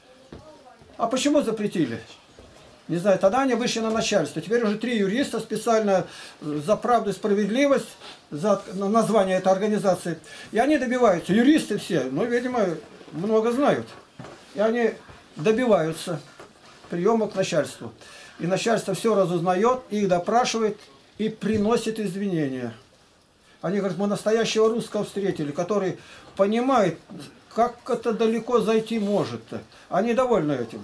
S10: А почему запретили? Не знаю, тогда они вышли на начальство. Теперь уже три юриста специально за правду и справедливость, за название этой организации. И они добиваются, юристы все, ну, видимо, много знают. И они добиваются приема к начальству. И начальство все разузнает, их допрашивает и приносит извинения. Они говорят, мы настоящего русского встретили, который понимает, как это далеко зайти может-то. Они довольны этим.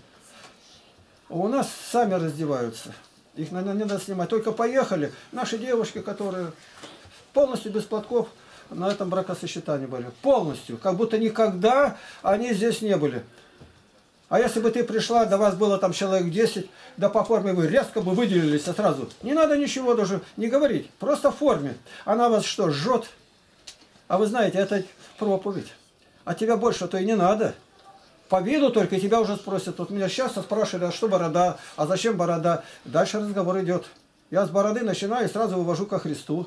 S10: У нас сами раздеваются. Их, наверное, не надо снимать. Только поехали. Наши девушки, которые полностью без платков на этом бракосочетании были. Полностью. Как будто никогда они здесь не были. А если бы ты пришла, до вас было там человек десять, да по форме вы резко бы выделились сразу. Не надо ничего даже не говорить. Просто в форме. Она вас что, жжет? А вы знаете, это проповедь. А тебя больше-то и не надо. По виду только тебя уже спросят. Вот меня сейчас спрашивали, а что борода, а зачем борода? Дальше разговор идет. Я с бороды начинаю и сразу вывожу ко Христу.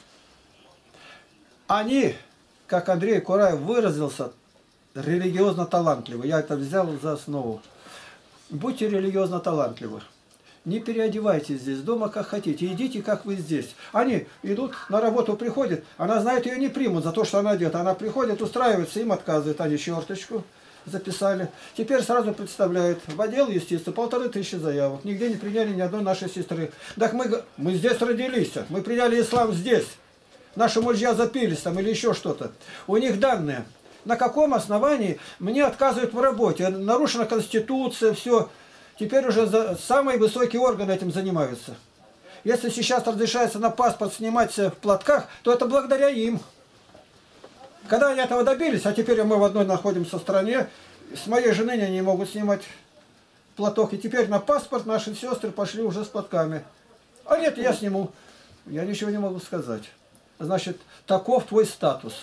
S10: Они, как Андрей Кураев выразился, религиозно талантливы. Я это взял за основу. Будьте религиозно талантливы. Не переодевайтесь здесь дома, как хотите. Идите, как вы здесь. Они идут, на работу приходят. Она знает, ее не примут за то, что она одета. Она приходит, устраивается, им отказывает. Они черточку записали. Теперь сразу представляют в отдел юстиции полторы тысячи заявок. Нигде не приняли ни одной нашей сестры. Так мы, мы здесь родились, мы приняли ислам здесь. Наши мужья запились там или еще что-то. У них данные. На каком основании мне отказывают в работе? Нарушена конституция, все. Теперь уже за, самые высокие органы этим занимаются. Если сейчас разрешается на паспорт снимать в платках, то это благодаря им. Когда они этого добились, а теперь мы в одной находимся в стране, с моей жены они не могут снимать платок. И теперь на паспорт наши сестры пошли уже с платками. А нет, я сниму. Я ничего не могу сказать. Значит, таков твой статус.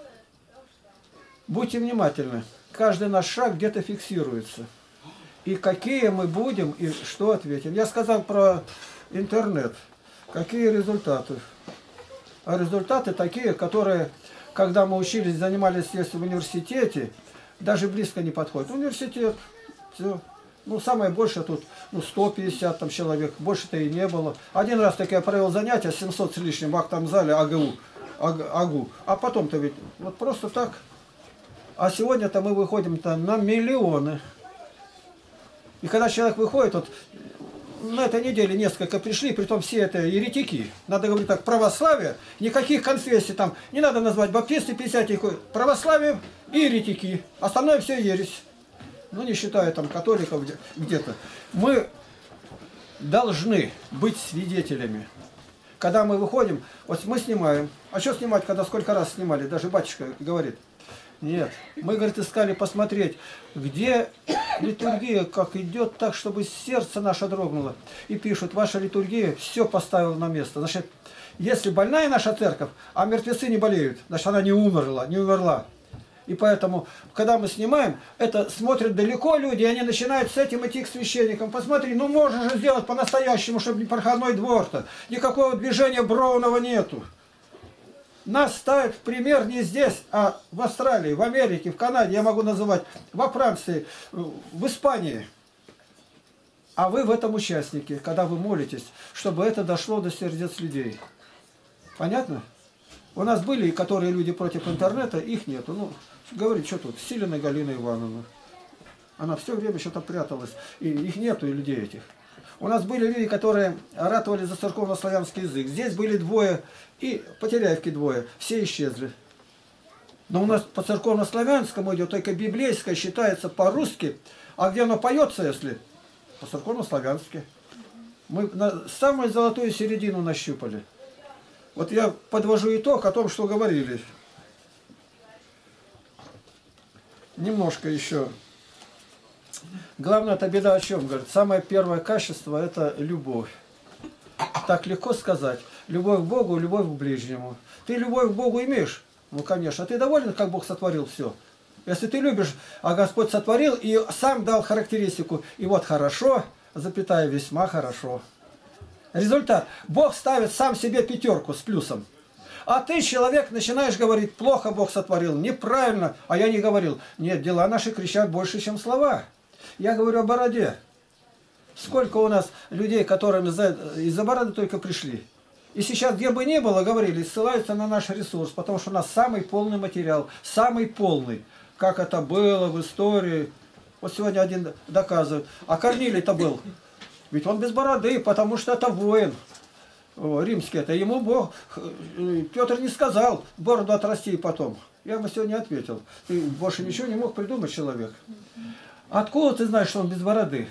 S10: Будьте внимательны. Каждый наш шаг где-то фиксируется. И какие мы будем, и что ответим. Я сказал про интернет. Какие результаты? А результаты такие, которые... Когда мы учились, занимались здесь в университете, даже близко не подходит. Университет, все. Ну, самое большее тут, ну, сто пятьдесят там человек, больше-то и не было. Один раз так я провел занятия, семьсот с лишним в актовом зале АГУ, АГУ. А потом-то ведь, вот просто так. А сегодня-то мы выходим-то на миллионы. И когда человек выходит, вот, на этой неделе несколько пришли, притом все это еретики. Надо говорить так, православие, никаких конфессий там, не надо назвать баптисты, пятидесятники, православие и еретики. Остальное все ересь. Ну, не считая там католиков где-то. Мы должны быть свидетелями. Когда мы выходим, вот мы снимаем. А что снимать, когда сколько раз снимали? Даже батюшка говорит. Нет. Мы, говорит, искали посмотреть, где литургия, как идет так, чтобы сердце наше дрогнуло. И пишут, ваша литургия все поставила на место. Значит, если больная наша церковь, а мертвецы не болеют, значит, она не умерла, не умерла. И поэтому, когда мы снимаем, это смотрят далеко люди, и они начинают с этим идти к священникам. Посмотри, ну можно же сделать по-настоящему, чтобы не проходной двор-то. Никакого движения бровного нету. Нас ставят в пример не здесь, а в Австралии, в Америке, в Канаде, я могу называть, во Франции, в Испании. А вы в этом участники, когда вы молитесь, чтобы это дошло до сердец людей. Понятно? У нас были, которые люди против интернета, их нету. Ну, говорит, что тут, Силина Галина Ивановна. Она все время что-то пряталась. И их нету, и людей этих. У нас были люди, которые ратовали за церковно-славянский язык. Здесь были двое, и по Теряевке двое. Все исчезли. Но у нас по церковно-славянскому идет, только библейское считается по-русски. А где оно поется, если? По церковно-славянски. Мы на самую золотую середину нащупали. Вот я подвожу итог о том, что говорили. Немножко еще. Главное, это беда о чем, говорит. Самое первое качество – это любовь. Так легко сказать. Любовь к Богу, любовь к ближнему. Ты любовь к Богу имеешь? Ну, конечно. Ты доволен, как Бог сотворил все? Если ты любишь, а Господь сотворил и сам дал характеристику. И вот хорошо, запятая, весьма хорошо. Результат. Бог ставит сам себе пятерку с плюсом. А ты, человек, начинаешь говорить, плохо Бог сотворил, неправильно. А я не говорил. Нет, дела наши кричат больше, чем слова. Я говорю о бороде. Сколько у нас людей, которым из-за бороды только пришли. И сейчас, где бы ни было, говорили, ссылаются на наш ресурс, потому что у нас самый полный материал. Самый полный. Как это было в истории. Вот сегодня один доказывает. А Корнилий-то был. Ведь он без бороды, потому что это воин. О, римский это. Ему Бог, Петр не сказал, бороду отрасти потом. Я ему сегодня ответил. Ты больше ничего не мог придумать, человек. Откуда ты знаешь, что он без бороды?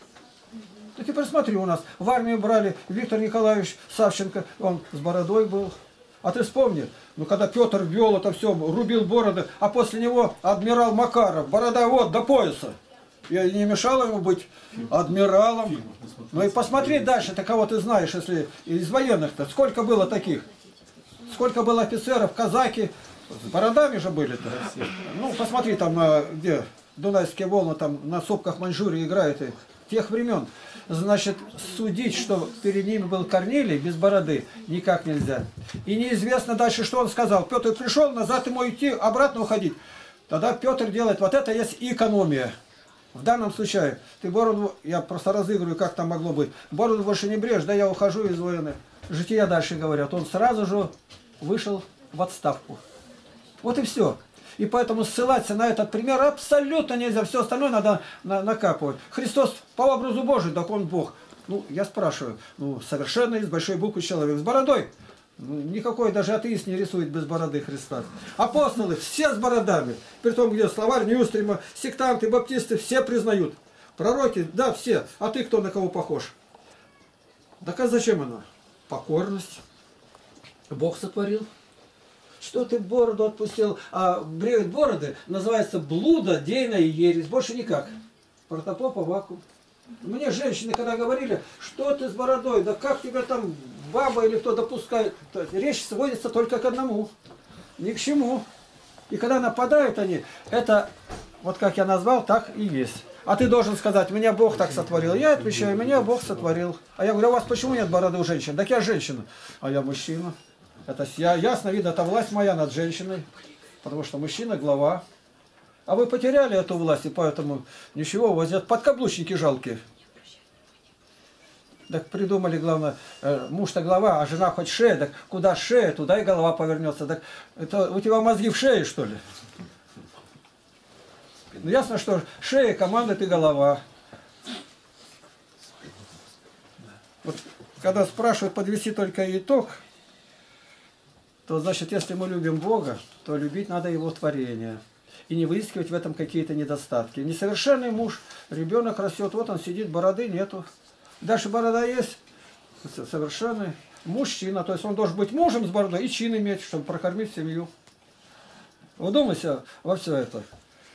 S10: Ты теперь смотри, у нас в армию брали Виктор Николаевич Савченко, он с бородой был. А ты вспомни, ну когда Петр вел это все, рубил бороды, а после него адмирал Макаров, борода вот до пояса. Я не мешало ему быть адмиралом. Ну и посмотри дальше, ты кого ты знаешь, если из военных-то. Сколько было таких? Сколько было офицеров, казаки, с бородами же были-то. Ну, посмотри там, на, где Дунайские волны, там на сопках Маньчжурии играют, и тех времен. Значит, судить, что перед ними был Корнилий без бороды, никак нельзя. И неизвестно дальше, что он сказал. Петр пришел, назад ему идти, обратно уходить. Тогда Петр делает, вот это есть экономия. В данном случае, ты бороду, я просто разыгрываю, как там могло быть. Бороду больше не брешь, да я ухожу из военной. Жития дальше говорят. Он сразу же вышел в отставку. Вот и все. И поэтому ссылаться на этот пример абсолютно нельзя. Все остальное надо на, накапывать. Христос по образу Божию, так он Бог. Ну, я спрашиваю, ну, совершенно из большой буквы человек с бородой. Ну, никакой даже атеист не рисует без бороды Христа. Апостолы все с бородами. Притом, где словарь Ньюстрима, сектанты, баптисты, все признают. Пророки, да, все. А ты кто, на кого похож? Так а зачем она? Покорность. Бог сотворил. Что ты бороду отпустил? А бреют бороды называется блуда, дейная ересь. Больше никак. Протопоп Аввакум. Мне женщины, когда говорили, что ты с бородой, да как тебя там баба или кто допускает, речь сводится только к одному, ни к чему. И когда нападают они, это, вот как я назвал, так и есть. А ты должен сказать, меня Бог так сотворил. Я отвечаю, меня Бог сотворил. А я говорю, а у вас почему нет бороды у женщин? Так я женщина. А я мужчина. Это я, ясно видно, это власть моя над женщиной. Потому что мужчина глава. А вы потеряли эту власть, и поэтому ничего, у вас нет подкаблучники жалкие. Так придумали, главное, муж-то глава, а жена хоть шея, так куда шея, туда и голова повернется. Так это у тебя мозги в шее, что ли? Ну, ясно, что шея командует и голова. когда спрашивают подвести только итог, то значит, если мы любим Бога, то любить надо Его творение. И не выискивать в этом какие-то недостатки. Несовершенный муж, ребенок растет, вот он сидит, бороды нету. Дальше борода есть, совершенный мужчина. То есть он должен быть мужем с бородой и чин иметь, чтобы прокормить семью. Вдумайся во все это.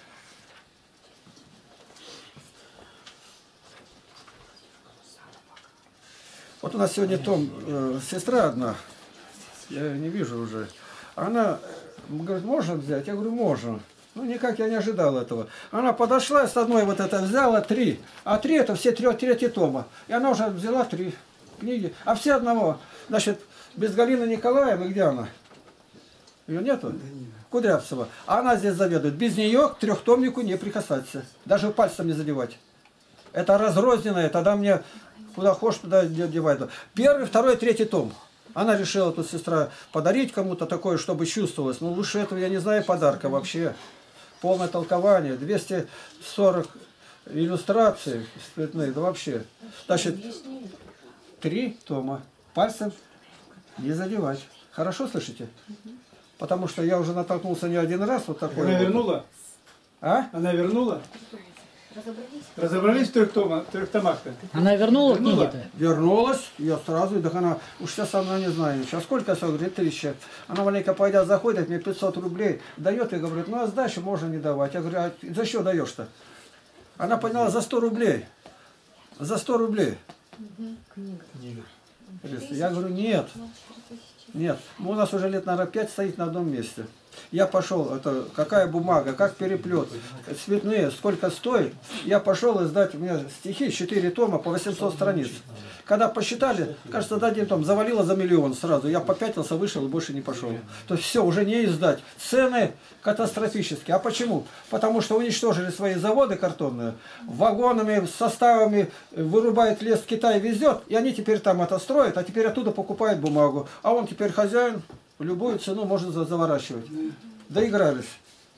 S10: Вот у нас сегодня Том, э, сестра одна, я ее не вижу уже. Она говорит, можно взять? Я говорю, можно. Ну, никак я не ожидал этого. Она подошла, с одной вот это взяла три. А три это все три, третьи тома. И она уже взяла три книги. А все одного. Значит, без Галины Николаевны, где она? Ее нету? Кудрявцева. А она здесь заведует. Без нее к трехтомнику не прикасаться. Даже пальцем не задевать. Это разрозненное. Тогда мне куда хочешь, туда девай. Первый, второй, третий том. Она решила, тут сестра, подарить кому-то такое, чтобы чувствовалось. Ну, лучше этого, я не знаю, подарка вообще. Полное толкование. двести сорок иллюстраций цветных, да вообще. Значит, три тома. Пальцем не задевать. Хорошо слышите? Потому что я уже натолкнулся не один раз вот такой.
S12: Она
S10: вот.
S12: вернула?
S10: А?
S12: Она вернула?
S9: Разобрались?
S12: Разобрались в трех, тома, трех томах-то?
S6: Она вернула книги-то?
S10: Вернулась, я сразу, так она, уж сейчас она не знаю, сейчас сколько, я говорю, тысяча. Она маленько пойдя заходит, мне пятьсот рублей дает и говорит, ну а сдачу можно не давать. Я говорю, а за что даешь-то? Она поняла, за сто рублей. За сто рублей.
S9: Книга.
S10: Я говорю, нет. Нет, ну, у нас уже лет, наверное, пять стоит на одном месте. Я пошел, это какая бумага, как переплет, цветные, сколько стоит. Я пошел издать, у меня стихи, четыре тома по восемьсот страниц. Когда посчитали, кажется, за один том завалило за миллион сразу. Я попятился, вышел и больше не пошел. То есть все, уже не издать. Цены катастрофические. А почему? Потому что уничтожили свои заводы картонные, вагонами, составами вырубает лес, Китай везет, и они теперь там это строят, а теперь оттуда покупают бумагу. А он теперь хозяин, любую цену можно заворачивать. Доигрались.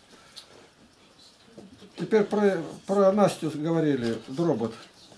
S10: Теперь про, про Настю говорили, Дробот.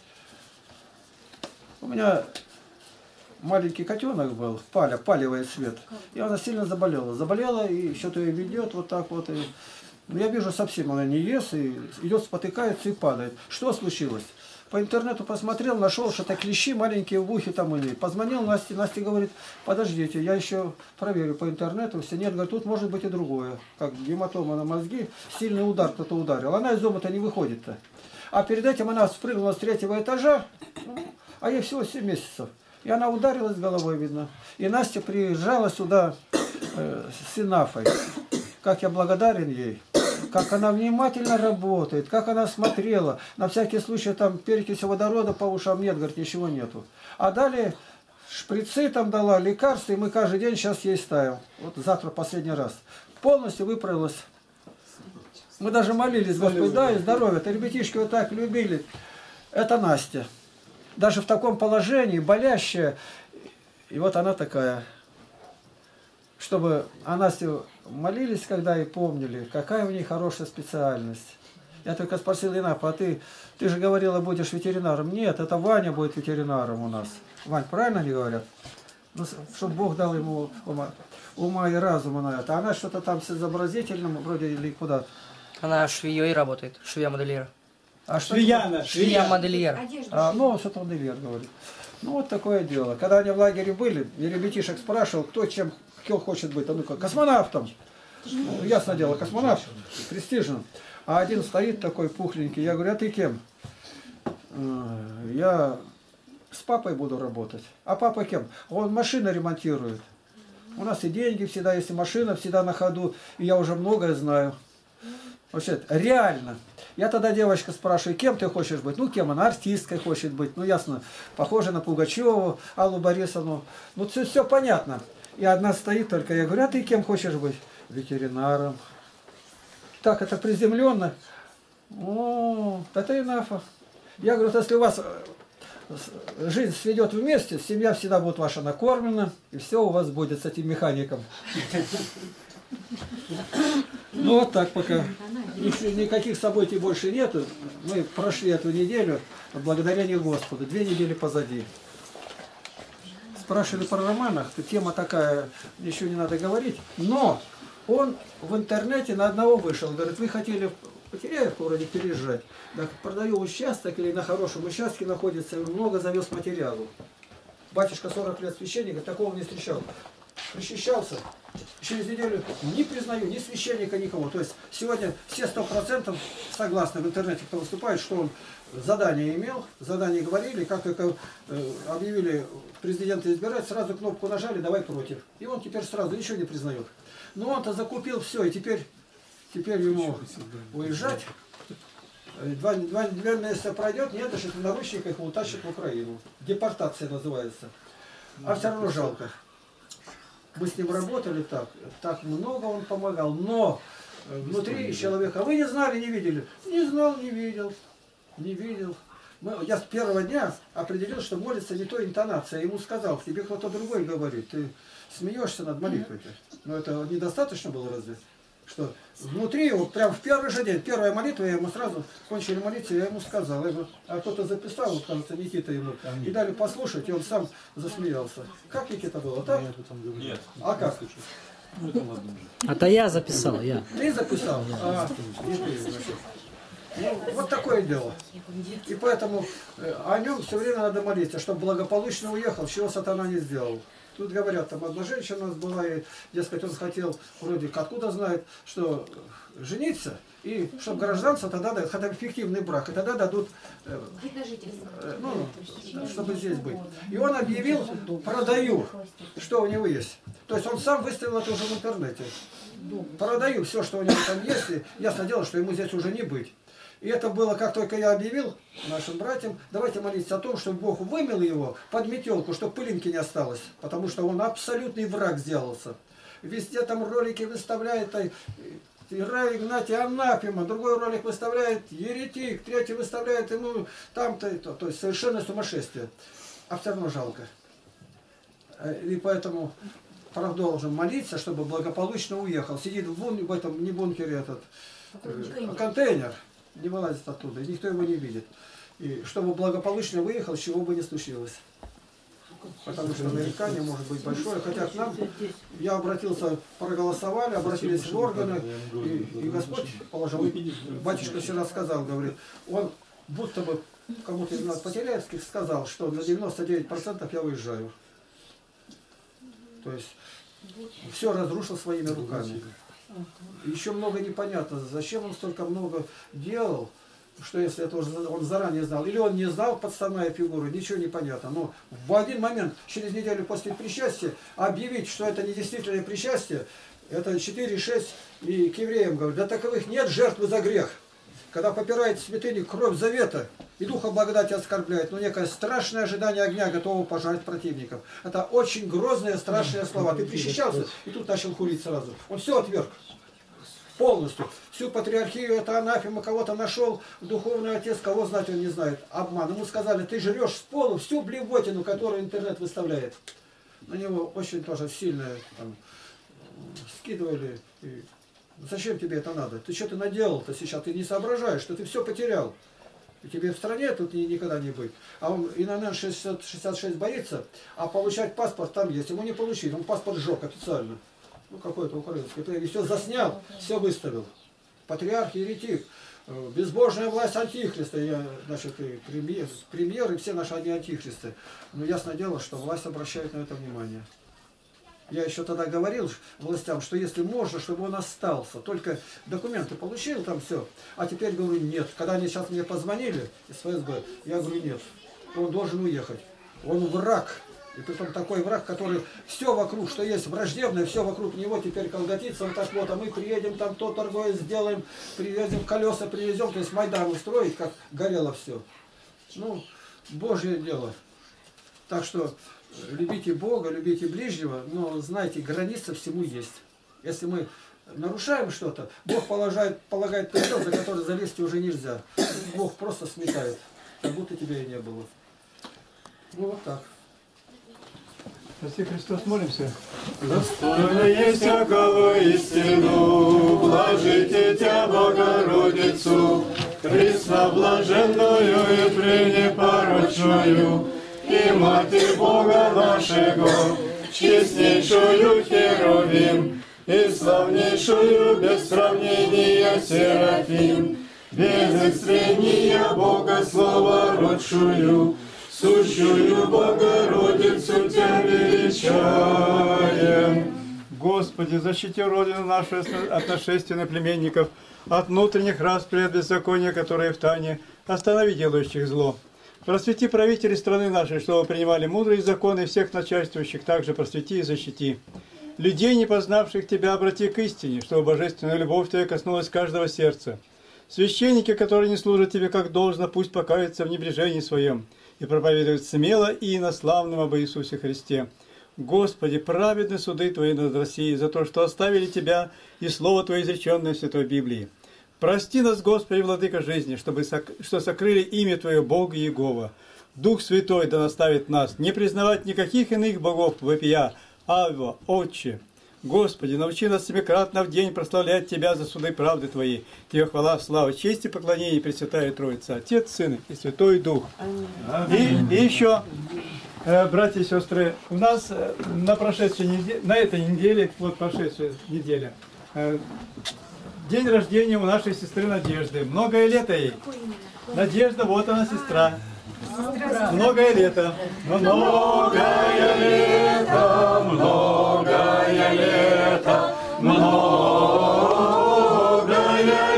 S10: У меня маленький котенок был, Паля, палевый цвет. И она сильно заболела. Заболела, и что-то ее ведет вот так вот. И... Я вижу, совсем она не ест, и идет, спотыкается и падает. Что случилось? По интернету посмотрел, нашел, что-то клещи маленькие в ухе там или. Позвонил Насте, Настя говорит, подождите, я еще проверю по интернету. Все, нет, говорит, тут может быть и другое. Как гематома на мозги, сильный удар кто-то ударил. Она из дома-то не выходит-то. А перед этим она спрыгнула с третьего этажа, а ей всего семь месяцев. И она ударилась головой, видно. И Настя приезжала сюда э, с Синафой. Как я благодарен ей. Как она внимательно работает, как она смотрела. На всякий случай там перекись водорода по ушам нет, говорит, ничего нету. А далее шприцы там дала, лекарства, и мы каждый день сейчас ей ставим. Вот завтра последний раз. Полностью выправилась. Мы даже молились, Господи, дай здоровья. Это ребятишки вот так любили. Это Настя. Даже в таком положении, болящая. И вот она такая. Чтобы о Насте молились, когда и помнили, какая у нее хорошая специальность. Я только спросил Инапа, а ты, ты же говорила, будешь ветеринаром. Нет, это Ваня будет ветеринаром у нас. Вань, правильно они говорят? Ну, чтобы Бог дал ему ума, ума и разума на это. Она что-то там с изобразительным, вроде или куда.
S13: Она швеей работает, швея-модельер.
S10: А что
S12: Швеяна,
S13: швея-модельер.
S10: А, ну, что-то модельер говорит. Ну, вот такое дело. Когда они в лагере были, я ребятишек спрашивал, кто чем, кто хочет быть. А ну-ка, космонавтом. Ну, ясно дело, космонавт, престижно. А один стоит такой пухленький. Я говорю, а ты кем? Я с папой буду работать. А папа кем? Он машины ремонтирует. У нас и деньги всегда есть, и машина всегда на ходу. И я уже многое знаю. Вообще, реально. Я тогда девочка спрашиваю, кем ты хочешь быть? Ну, кем она? Артисткой хочет быть. Ну, ясно, похожа на Пугачеву, Аллу Борисовну. Ну, все, все понятно. И одна стоит только. Я говорю, а ты кем хочешь быть? Ветеринаром. Так, это приземленно. О, это инафа. Я говорю, если у вас жизнь сведет вместе, семья всегда будет ваша накормлена, и все у вас будет с этим механиком. Ну вот так пока. Никаких событий больше нету. Мы прошли эту неделю благодарение Господу. Две недели позади. спрашивали про романах, тема такая, еще не надо говорить, но он в интернете на одного вышел, говорит, вы хотели в Потеряевку вроде переезжать, так продаю участок или на хорошем участке находится, много завез материалу. Батюшка сорок лет священника, такого не встречал. Причащался, через неделю не признаю ни священника, никого. То есть сегодня все сто процентов согласны в интернете, кто выступает, что он задание имел, задание говорили, как только э, объявили президента избирать, сразу кнопку нажали, давай против. И он теперь сразу ничего не признает. Но он-то закупил все, и теперь, теперь ему уезжать. Два, два, два месяца пройдет, нет, даже в наручниках его утащат в Украину. Депортация называется. А все равно жалко. Мы с ним работали так, так много он помогал, но внутри человека, вы не знали, не видели? Не знал, не видел, не видел. Мы, я с первого дня определил, что молится не той интонацией. Я ему сказал, тебе кто-то другой говорит, ты смеешься над молитвой-то. Но это недостаточно было разве? Что внутри его, прям в первый же день, первая молитва, я ему сразу кончили молиться, я ему сказал, я говорю, а кто-то записал, вот, кажется, Никита ему, и дали послушать, и он сам засмеялся. Как, Никита, было, так?
S3: Нет.
S10: А как?
S6: А-то я записал, я.
S10: Ты записал? А, и ты, значит. Ну, вот такое дело. И поэтому э, о нем все время надо молиться, чтобы благополучно уехал, чего сатана не сделал. Тут говорят, там одна женщина у нас была, и, дескать, он хотел, вроде, откуда знает, что жениться, и чтобы гражданство тогда дают, хотя бы фиктивный брак, и тогда дадут, э, э, ну, чтобы здесь быть. И он объявил, продаю, что у него есть. То есть он сам выставил это уже в интернете. Продаю все, что у него там есть, и ясно дело, что ему здесь уже не быть. И это было, как только я объявил нашим братьям, давайте молиться о том, чтобы Бог вымел его под метелку, чтобы пылинки не осталось. Потому что он абсолютный враг сделался. Везде там ролики выставляет, Ира Игнатий Анафема, другой ролик выставляет еретик, третий выставляет ему там-то, то, то есть совершенно сумасшествие. А все равно жалко. И поэтому продолжим молиться, чтобы благополучно уехал. Сидит в, бун, в этом, не бункере этот, э, контейнер. Не вылазит оттуда, и никто его не видит. И чтобы благополучно выехал, чего бы не случилось. Потому что нарекание может быть большое. Хотя к нам, я обратился, проголосовали, обратились в органы, и, и Господь положил. Батюшка вчера сказал, говорит, он будто бы кому-то из нас Потеряевских сказал, что на девяносто девять процентов я уезжаю. То есть все разрушил своими руками. Еще много непонятно, зачем он столько много делал, что если это уже он заранее знал, или он не знал, подставная фигура, ничего не понятно. Но в один момент, через неделю после причастия, объявить, что это не действительное причастие, это четыре шесть, и к евреям говорят, для таковых нет жертвы за грех. Когда попирает святыни кровь завета, и духа благодати оскорбляет, но некое страшное ожидание огня, готово пожрать противников. Это очень грозные, страшные слова. Ты причащался, и тут начал курить сразу. Он все отверг. Полностью. Всю патриархию, это анафема, кого-то нашел, духовный отец, кого знать он не знает. Обман. Ему сказали, ты жрешь с полу всю блевотину, которую интернет выставляет. На него очень тоже сильное там, скидывали. И зачем тебе это надо? Ты что ты наделал-то сейчас? Ты не соображаешь, что ты все потерял. И тебе в стране тут никогда не быть. А он ИНН шестьдесят шестьдесят шесть боится, а получать паспорт там есть. Ему не получить, он паспорт сжег официально. Ну какой-то украинский. И все заснял, все выставил. Патриарх, еретик, безбожная власть антихриста. Я, значит, и премьер, премьер, и все наши они антихристы. Но ясно дело, что власть обращает на это внимание. Я еще тогда говорил властям, что если можно, чтобы он остался, только документы получил, там все. А теперь говорю, нет. Когда они сейчас мне позвонили из ФСБ, я говорю, нет, он должен уехать. Он враг. И притом такой враг, который все вокруг, что есть враждебное, все вокруг него теперь колготится. Вот так вот, а мы приедем там, то торгое сделаем, привезем колеса, привезем. То есть Майдан устроить, как горело все. Ну, Божье дело. Так что любите Бога, любите ближнего, но знайте, граница всему есть. Если мы нарушаем что-то, Бог полагает, полагает предел, за который залезть уже нельзя. Бог просто сметает, как будто тебя и не было. Ну вот так.
S7: Спаси Христос, молимся.
S14: Достойно есть всякого истину, блажите Тебя, Богородицу, Христа блаженную и пренепорочную, и Матерь Бога нашего, честнейшую Херувим, и славнейшую без сравнения Серафим, без экстрения Бога Слова родшую, сущую Богородицу Тебя величаем.
S7: Господи, защити Родину нашу от нашествия наплеменников, от внутренних распри, от беззакония, которые в тайне, останови делающих зло. Просвети правителей страны нашей, чтобы принимали мудрые законы, всех начальствующих также просвети и защити. Людей, не познавших Тебя, обрати к истине, чтобы божественная любовь Твоя коснулась каждого сердца. Священники, которые не служат Тебе как должно, пусть покаются в небрежении своем и проповедуют смело и инославным об Иисусе Христе. Господи, праведны суды Твои над Россией за то, что оставили Тебя и Слово Твое, изреченное в Святой Библии. Прости нас, Господи, Владыка жизни, чтобы что сокрыли имя Твое, Бога Иегова. Дух Святой да наставит нас не признавать никаких иных богов, вопия, Авва, Отче. Господи, научи нас семикратно в день прославлять Тебя за суды правды Твои. Тебе хвала, слава, честь и поклонение, Пресвятая Троица, Отец, Сын и Святой Дух. И, и еще... Братья и сестры, у нас на прошедшей неделе, на этой неделе, вот прошедшая неделя, день рождения у нашей сестры Надежды. Многое лето ей. Надежда, вот она, сестра. Многое лето.
S14: Многое лето, многое лето, многое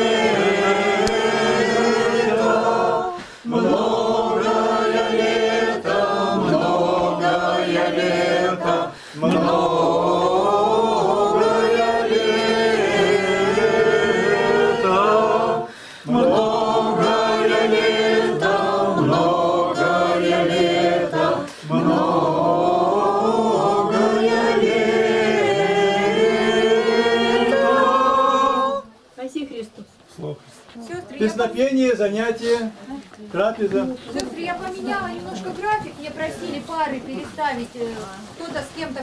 S14: лето, многое лето, многое лето, многое лето, многое лето, многое лето, многое лето.
S8: Спаси Христос.
S7: Песнопение, занятие, трапеза.
S5: Сестры, я поменяла немножко график, мне просили пары переставить, э, кто-то с кем-то